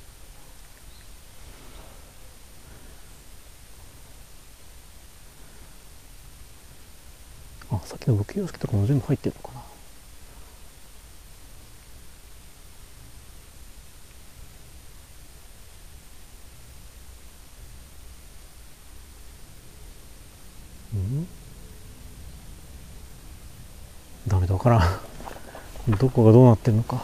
あ、さっきの武家屋敷とかも全部入ってるのかな。うん、ダメだ、わからん。どこがどうなってるのか。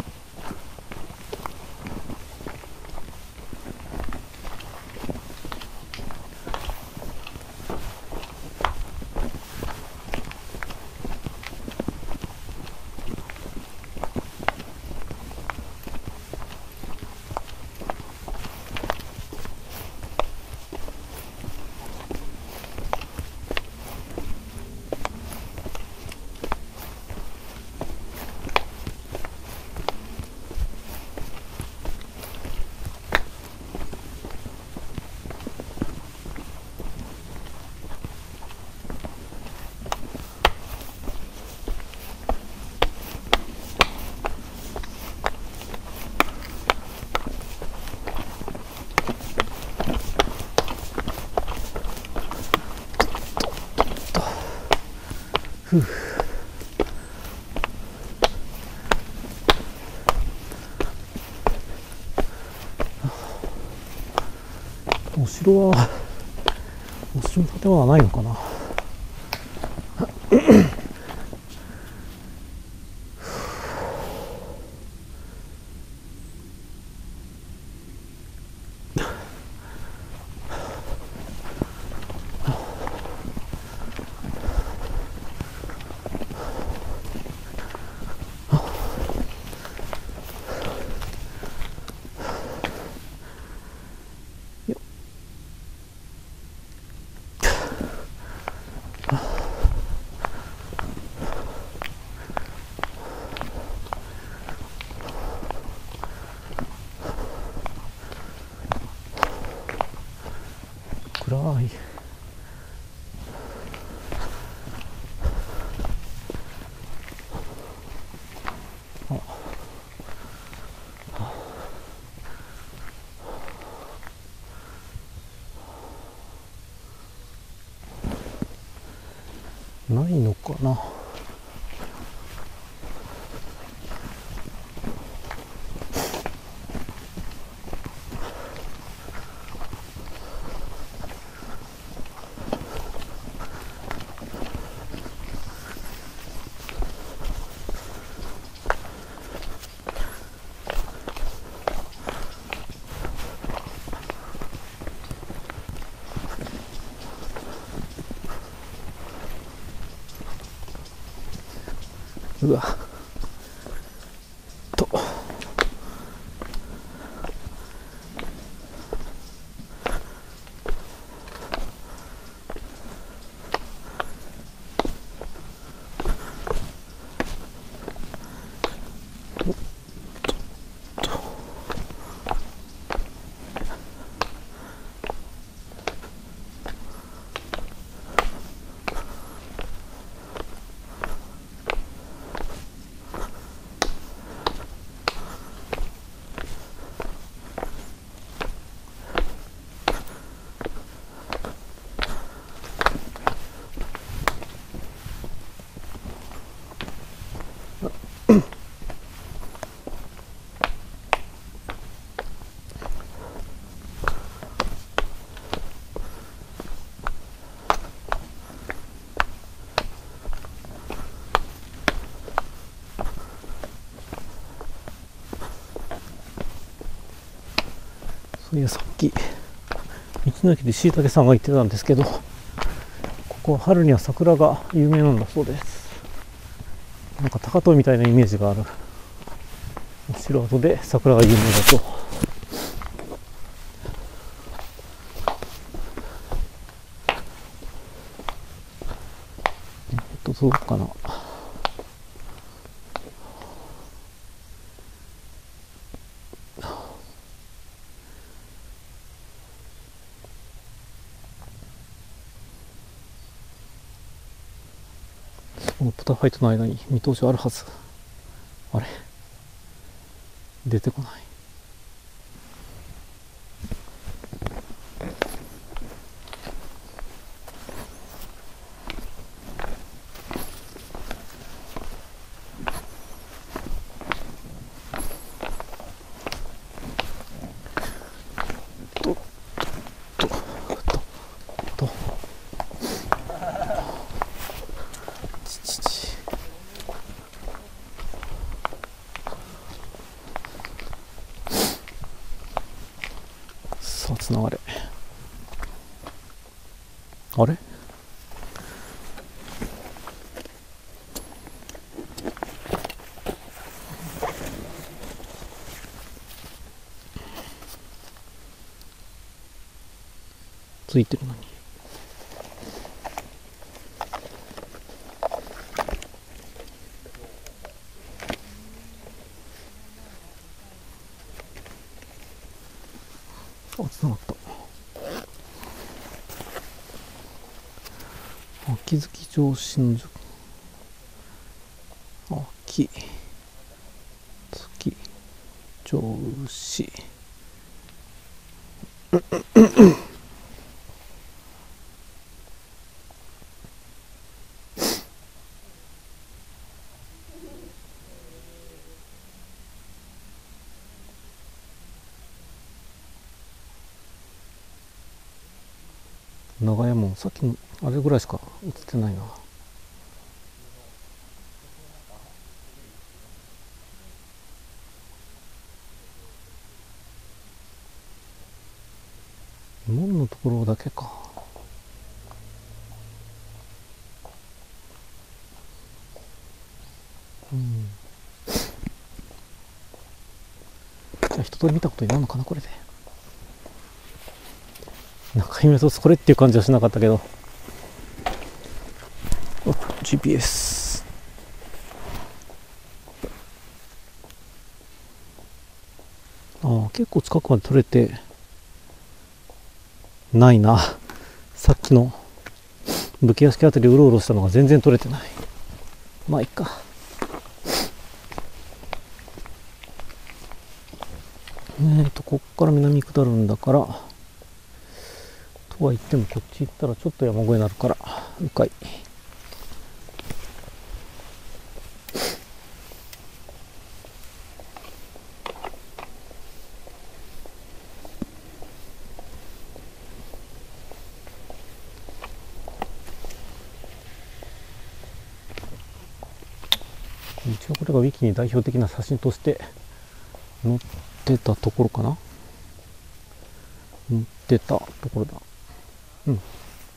ふう。お城の建物はないのかな。 暗い。ないのかな。うわとそういや、さっき道の駅でしいたけさんが言ってたんですけど、ここは春には桜が有名なんだそうです。なんか高遠みたいなイメージがあるお城跡で桜が有名だと。どうかな。このポタファイトの間に見通しあるはず。あれ、出てこない。さあ、つながれ。あれ、ついてるのに。あ、つながった。秋月城新宿。秋月城市。長屋門、さっきのあれぐらいしか映ってないな。 ところだけか。じゃあ一通り見たことになるのかな、これで。なんか今これっていう感じはしなかったけど。GPS。結構近くまで撮れてないな。さっきの武家屋敷あたりうろうろしたのが全然撮れてない。まあいっか。こっから南下るんだから、とは言ってもこっち行ったらちょっと山越えになるから、迂回。一応これがウィキに代表的な写真として載ってたところかな。載ってたところだ。うん。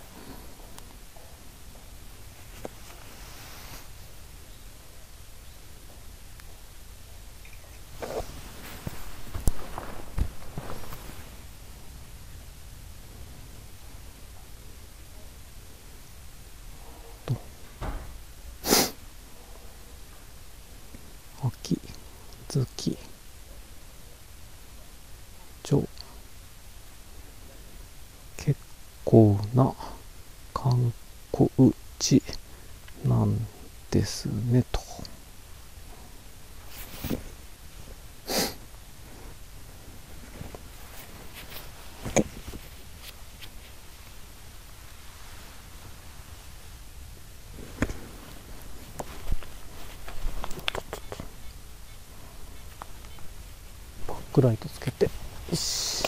秋月町、結構な観光地なんですねと。バックライトつけて、よし。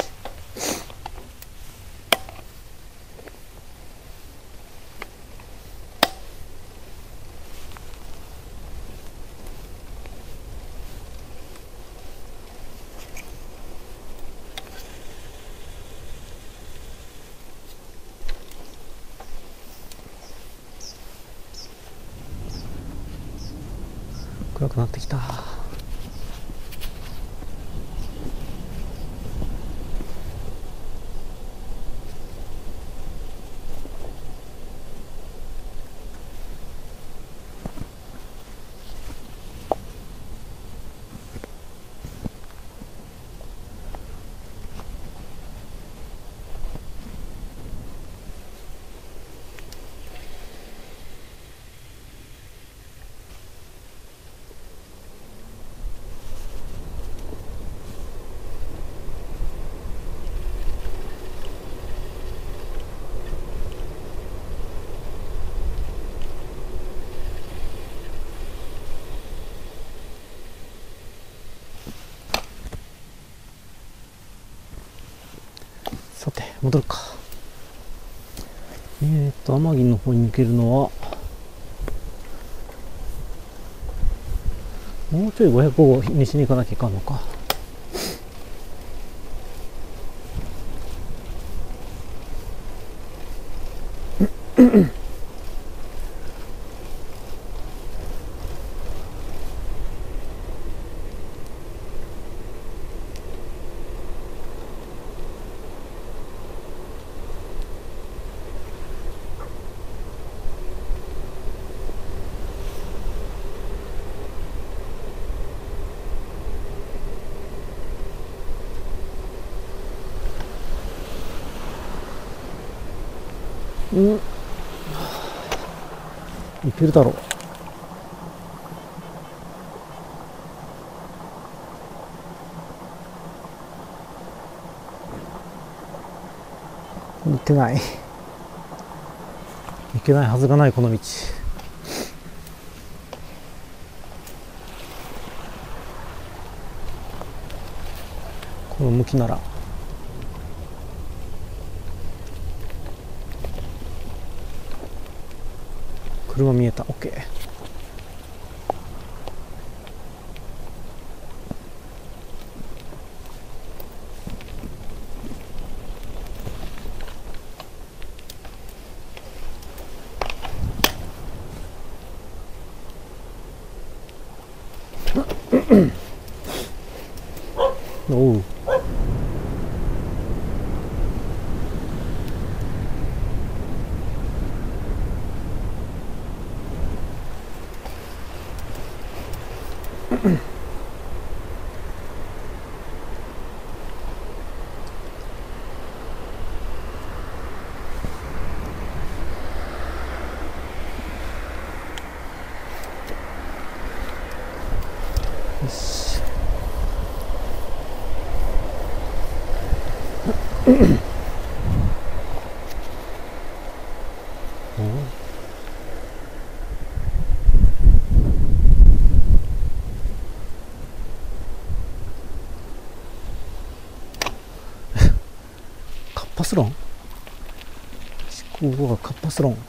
暗くなってきた。さて戻るか。天城の方に抜けるのはもうちょい500号西に行かなきゃいかんのか。いけるだろう。いけない。いけないはずがないこの道。この向きなら。車見えた。 OK。 おう。よし。カッパスロン、思考がカッパスロン。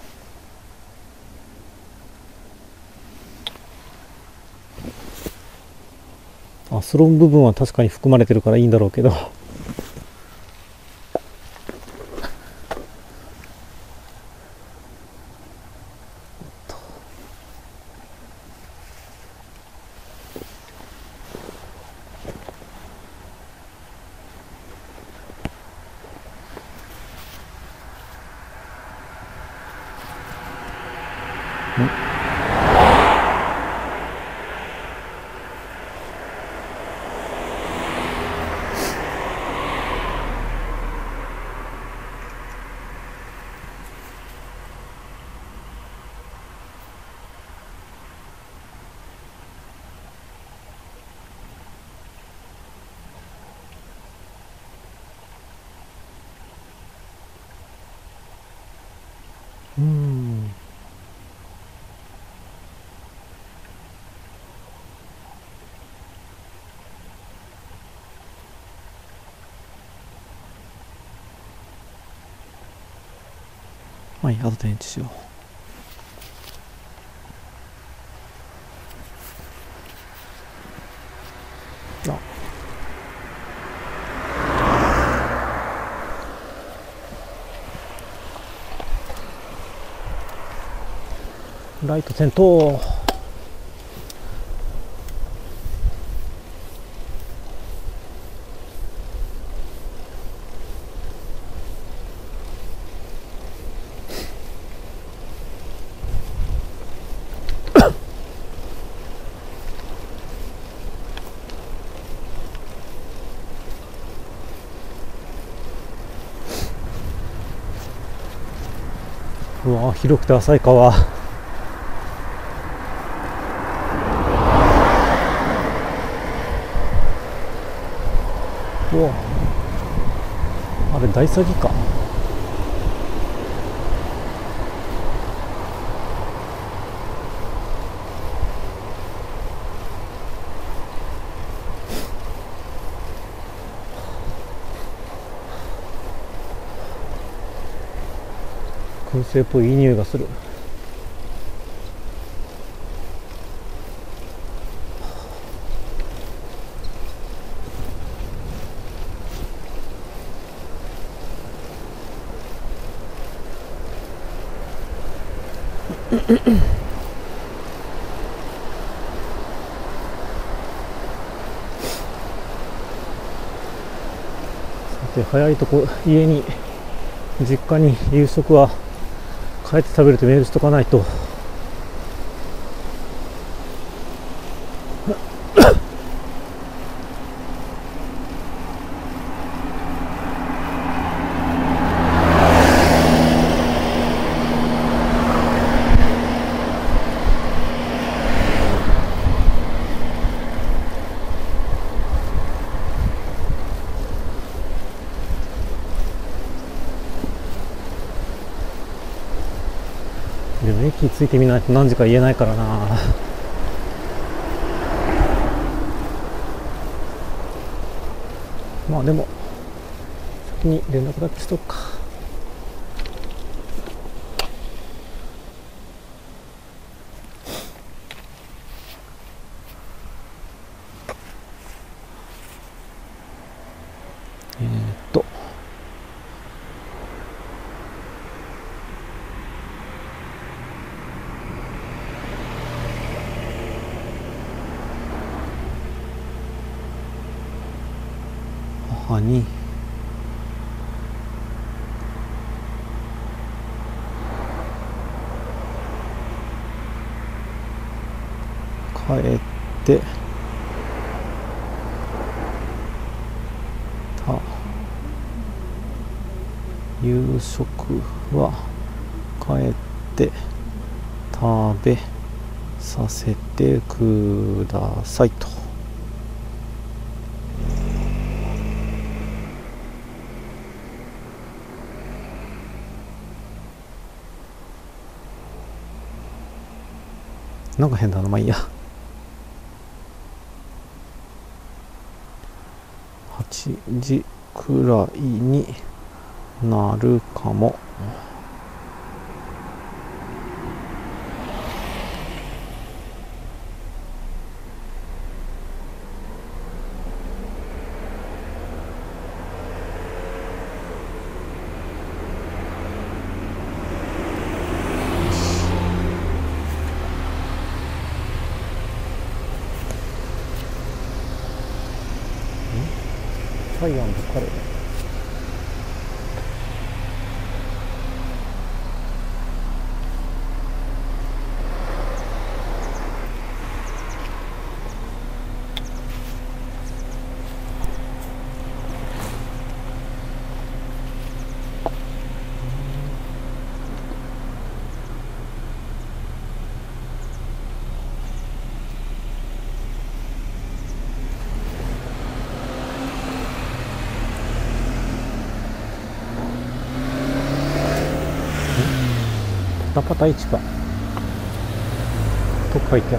あ、スロン部分は確かに含まれてるからいいんだろうけど、はい、後で延長しよう。あ、ライト点灯。うわ、広くて浅い川。うわ、あれ大詐欺か。燻製っぽいいい匂いがする。さて、早いとこ家に、実家に夕食は帰って食べるってメールしとかないと。でも駅着いてみないと何時か言えないからな。まあでも先に連絡だけしとくか。えーっと母に帰って夕食は帰って食べさせてくださいと。なんか変だな、まあいいや。8時くらいになるかも。サイアンドカレー。パタパタ市場と書いてある。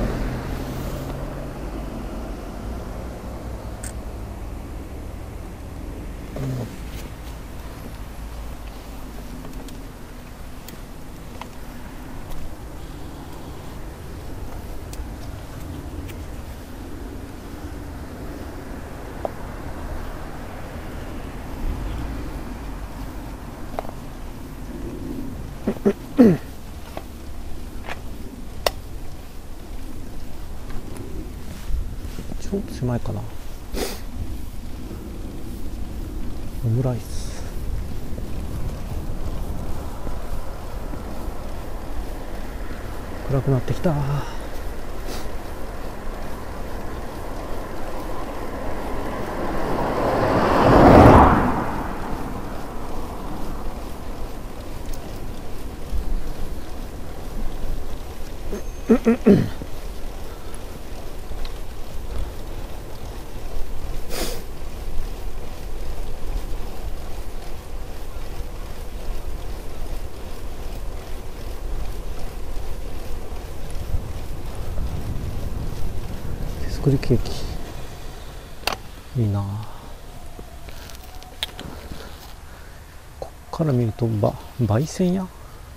ちょっと狭いかな。オムライス。暗くなってきた。手作りケーキいいな。こっから見ると焙煎屋、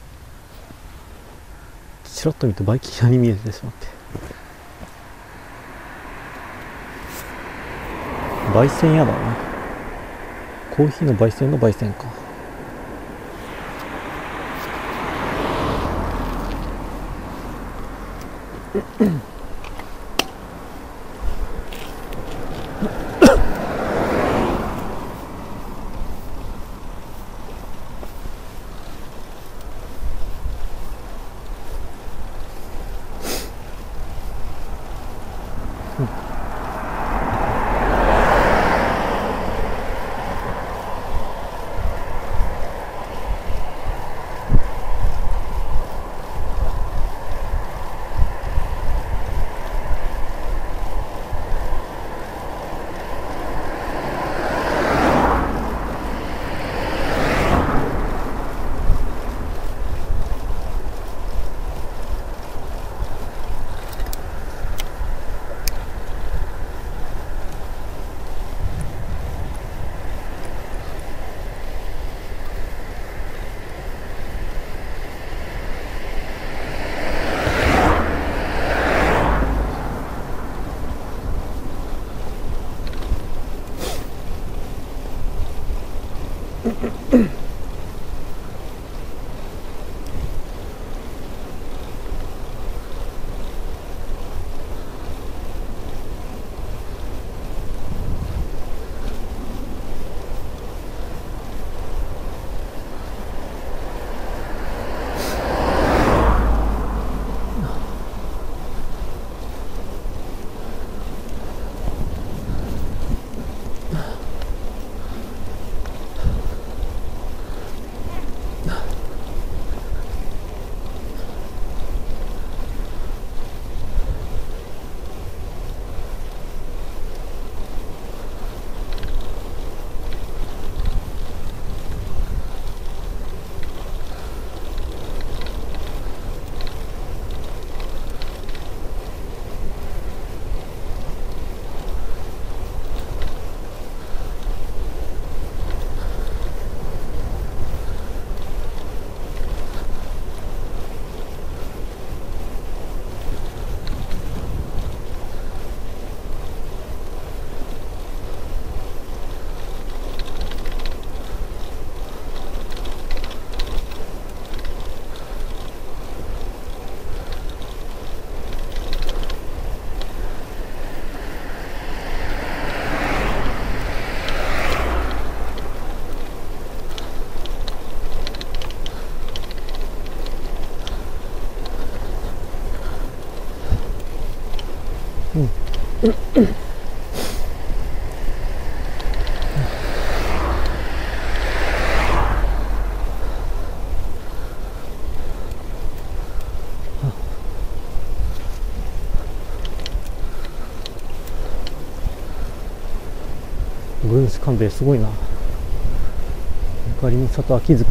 ちらっと見てバイキン屋に見えてしまって、焙煎屋だな。コーヒーの焙煎の焙煎か。 軍師官兵衛すごいな。ゆかりみさと秋月。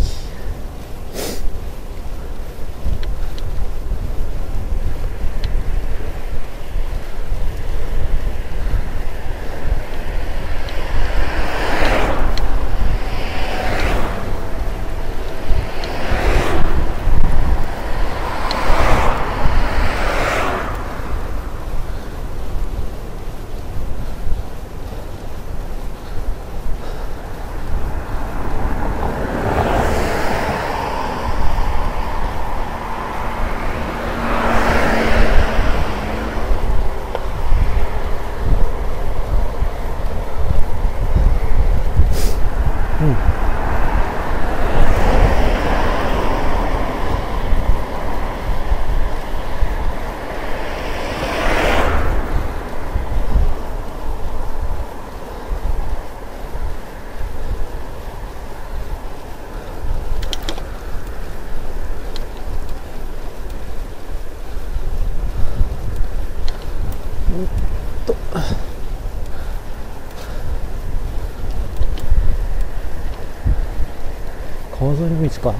川沿いの道か。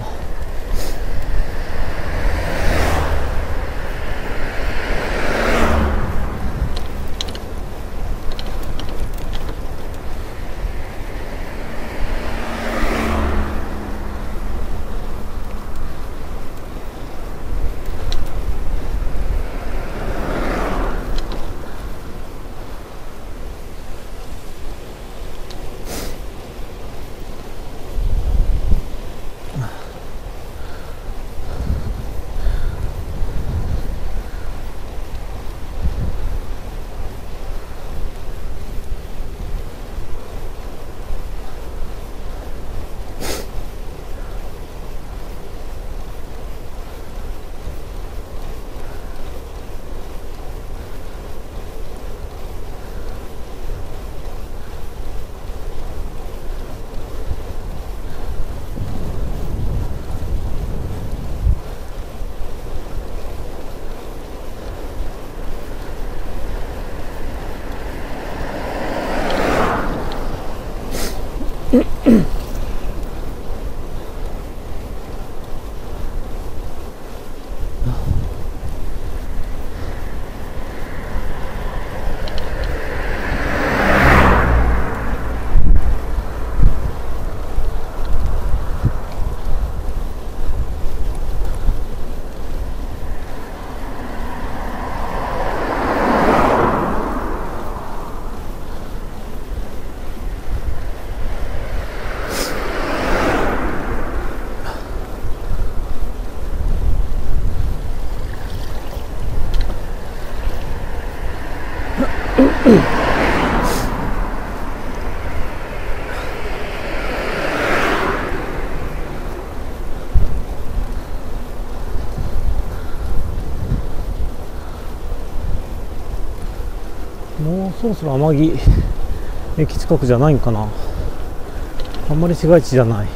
もうそろそろ天城駅近くじゃないんかな。あんまり市街地じゃない。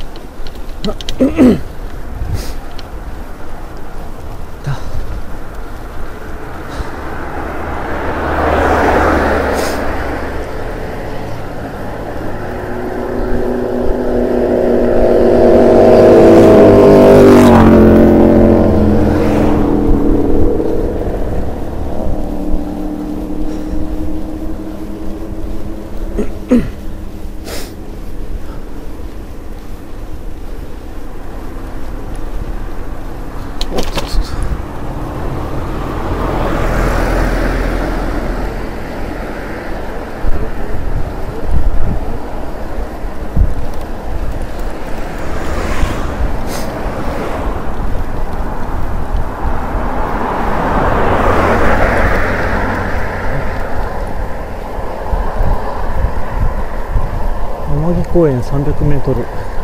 天城公園300メートル。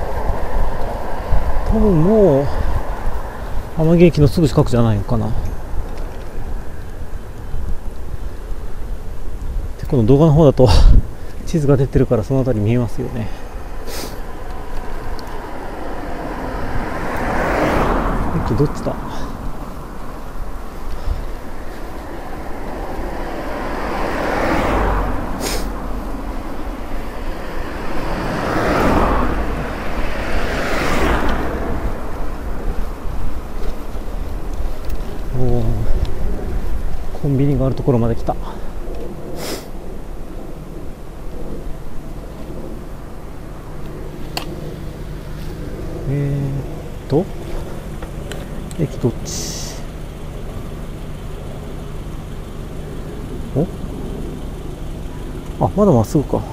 多分もう天城駅のすぐ近くじゃないのかな。 この動画の方だと地図が出てるからその辺り見えますよね。駅どっちだ？コンビニがあるところまで来た。駅どっち？お？あ、まだまっすぐか。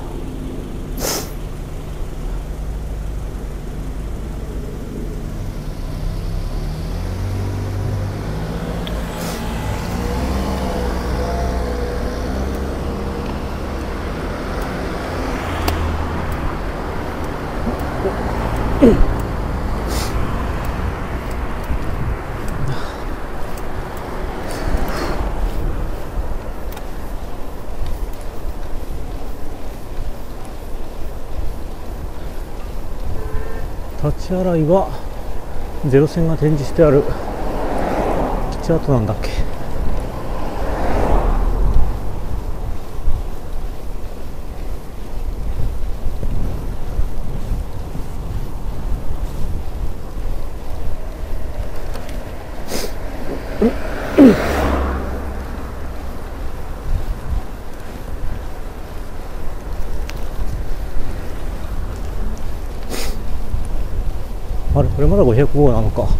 立ち洗いはゼロ線が展示してある基地跡なんだっけ。あれ、これまだ500号なのか。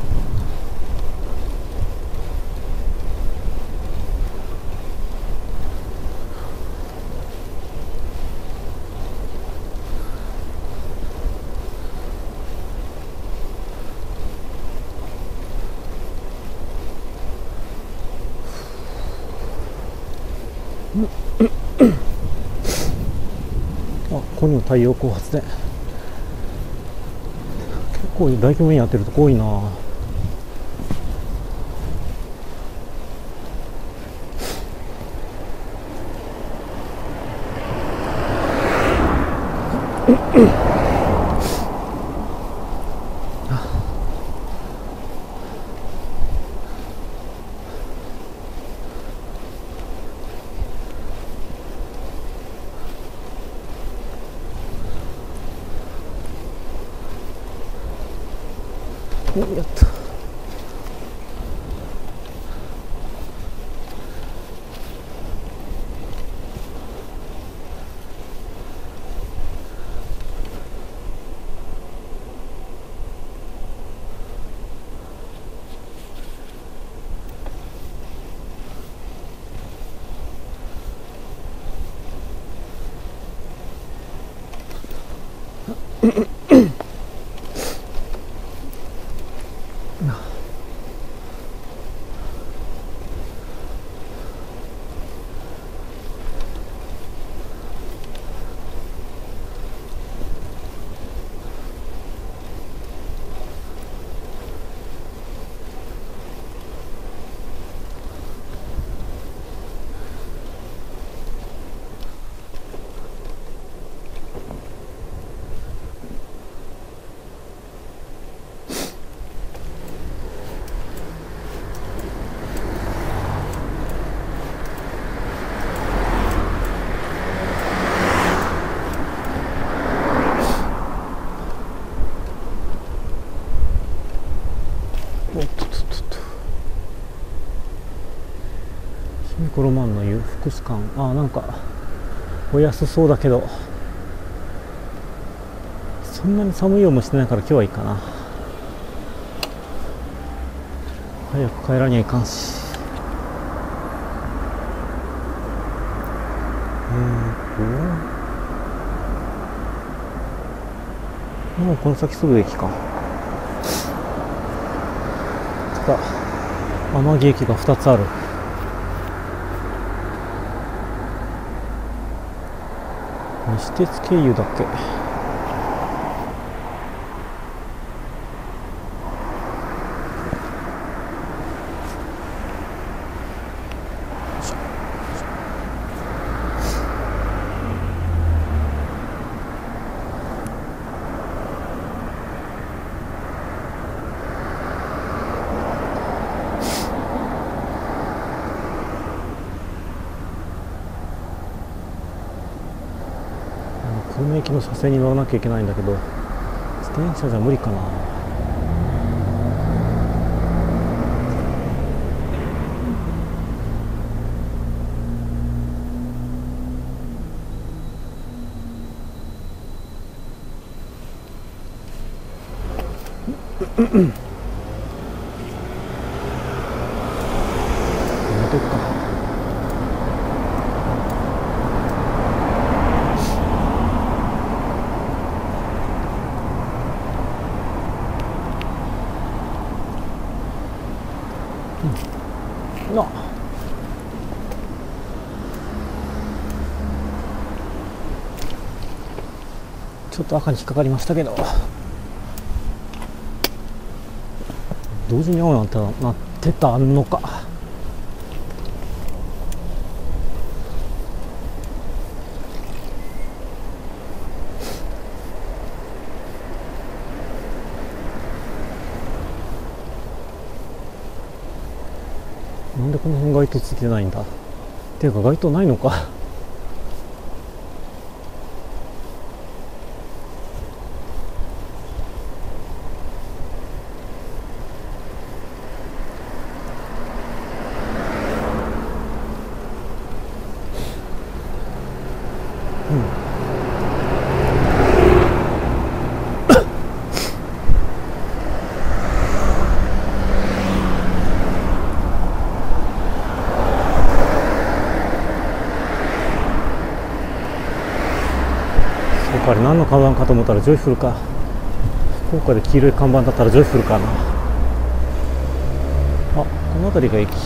あ、ここにも太陽光発電。結構大規模にやってるとこ多いな。やった。シミコロマンの湯福祉館。あ、なんかお安そうだけど、そんなに寒い思いしてないから今日はいいかな。早く帰らにゃいかんし。もうこの先すぐ駅か。天城駅が2つある。西鉄経由だっけ。 東名駅の車線に乗らなきゃいけないんだけど、自転車じゃ無理かな。やめとくか。なちょっと赤に引っかかりましたけど、同時に青になってたのか。なんでこの辺街灯ついてないんだ。っていうか街灯ないのか。あれ何の看板かと思ったらジョイフルか。福岡で黄色い看板だったらジョイフルかな。あ、この辺りが駅。こ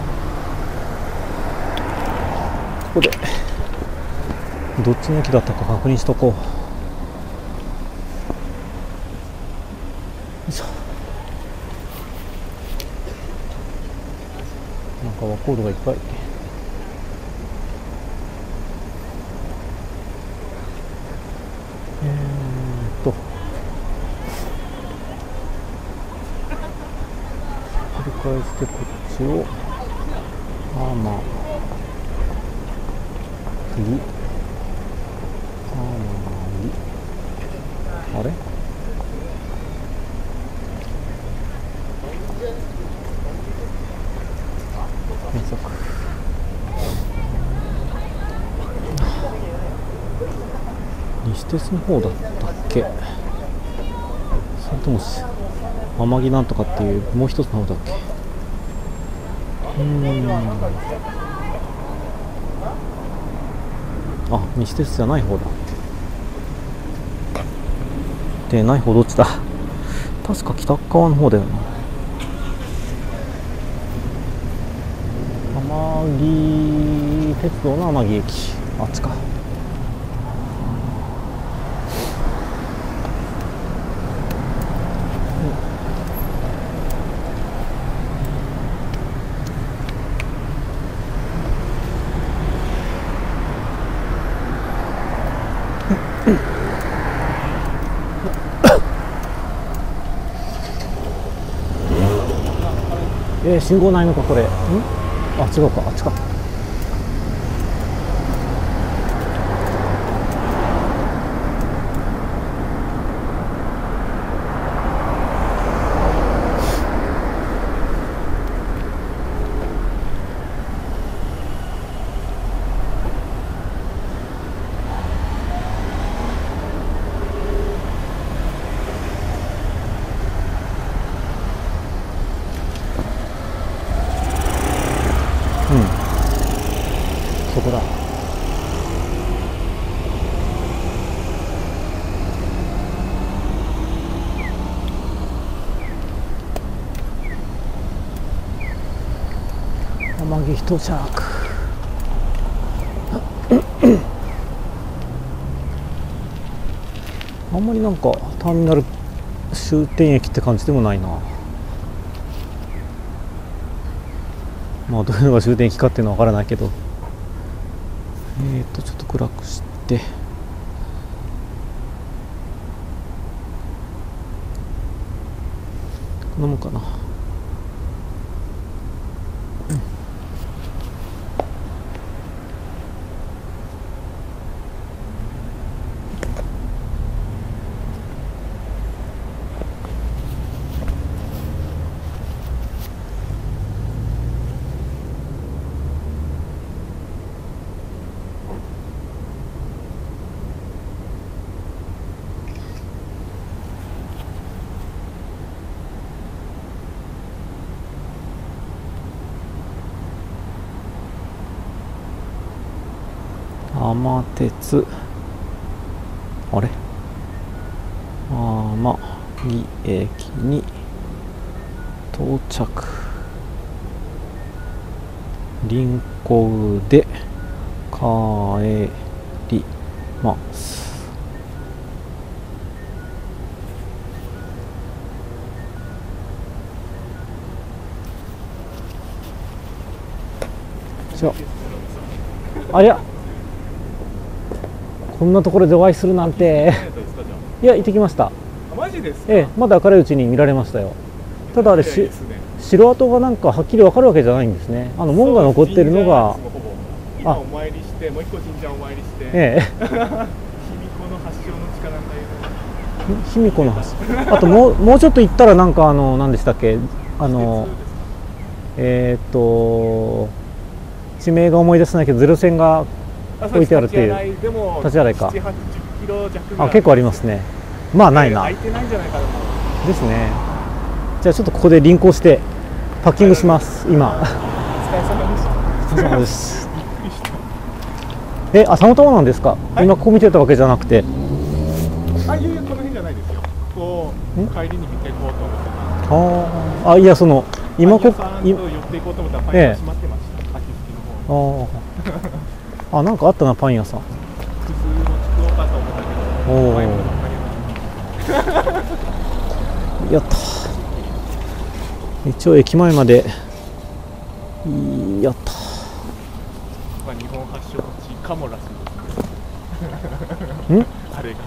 こでどっちの駅だったか確認しとこう。よいしょ。なんかワコードがいっぱい。繰り返してこっちをあれ検索。西鉄の方だったっけ、それとも天城なんとかっていうもう一つの方だっけ。あ、西鉄じゃない方だ。でない方どっちだ。確か北側の方だよな。天城鉄道の天城駅、あっちか。信号ないのかこれ。あ、違うか、あっちか。そこだ。天城到着。あんまりなんかターミナル終点駅って感じでもないな。まあどういうのが終点駅かっていうのは分からないけど、ちょっと暗くしてこんなもんかな。 浜鉄、あれ、天城駅に到着。臨港で帰ります。じゃあ、いや、こんなところでお会いするなんて。いや、行ってきました。 マジですか？ まだ明るいうちに見られましたよ。ただあれ、城跡がなんかはっきり分かるわけじゃないんですね。門が残ってるのが、 今お参りして、もう一個神社お参りして、卑弥呼の発祥の地かなんかいうの。 卑弥呼の橋。あともうちょっと行ったらなんか何でしたっけ、地名が思い出せないけどゼロ線が置いてあるっていう。立ち洗いか。あ、結構ありますね。まあないな。 空いてないんじゃないかな。 ですね。じゃあちょっとここで臨港してパッキングします。今。 お疲れ様でした。 お疲れ様です。たまたまなんですか？今ここ見てたわけじゃなくて。 いやこの辺じゃないですよ。こう帰りに見ていこうと思って。 いや今ここ寄っていこうと思ったらパン屋閉まってました。秋月の方。 なんかあったな、パン屋さん。 普通の作ろうかと思ったけど。 やった。一応駅前まで。やった。 日本発祥の地かもらしいですね。あれが。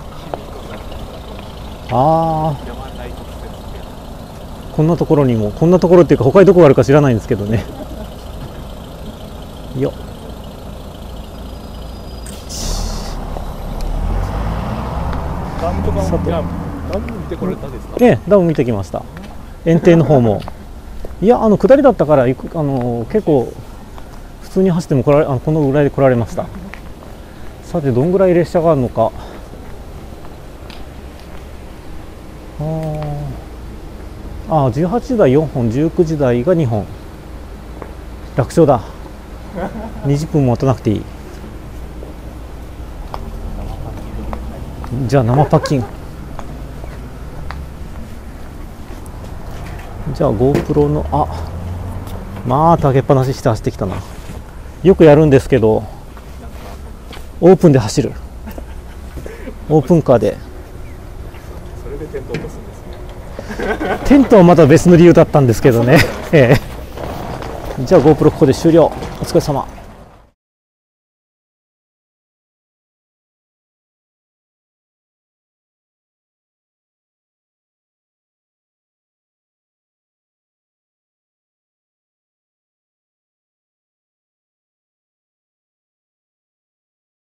こんなところにも、こんなところっていうか他にどこがあるか知らないんですけどね。よっ。 ダムとかもダム見てこられたんですか？ ダム見てきました。園庭の方も。いや、下りだったから結構普通に走ってもこのぐらいで来られました。さてどんぐらい列車があるのか。18時台4本、19時台が2本。楽勝だ。20分も待たなくていい。じゃあ生パッキング。じゃあ GoPro のまあ上げっぱなしして走ってきたな。よくやるんですけど、オープンで走る。オープンカーで。 それでテント落とすんですね。 テントはまた別の理由だったんですけどね。じゃあ GoPro ここで終了。お疲れ様。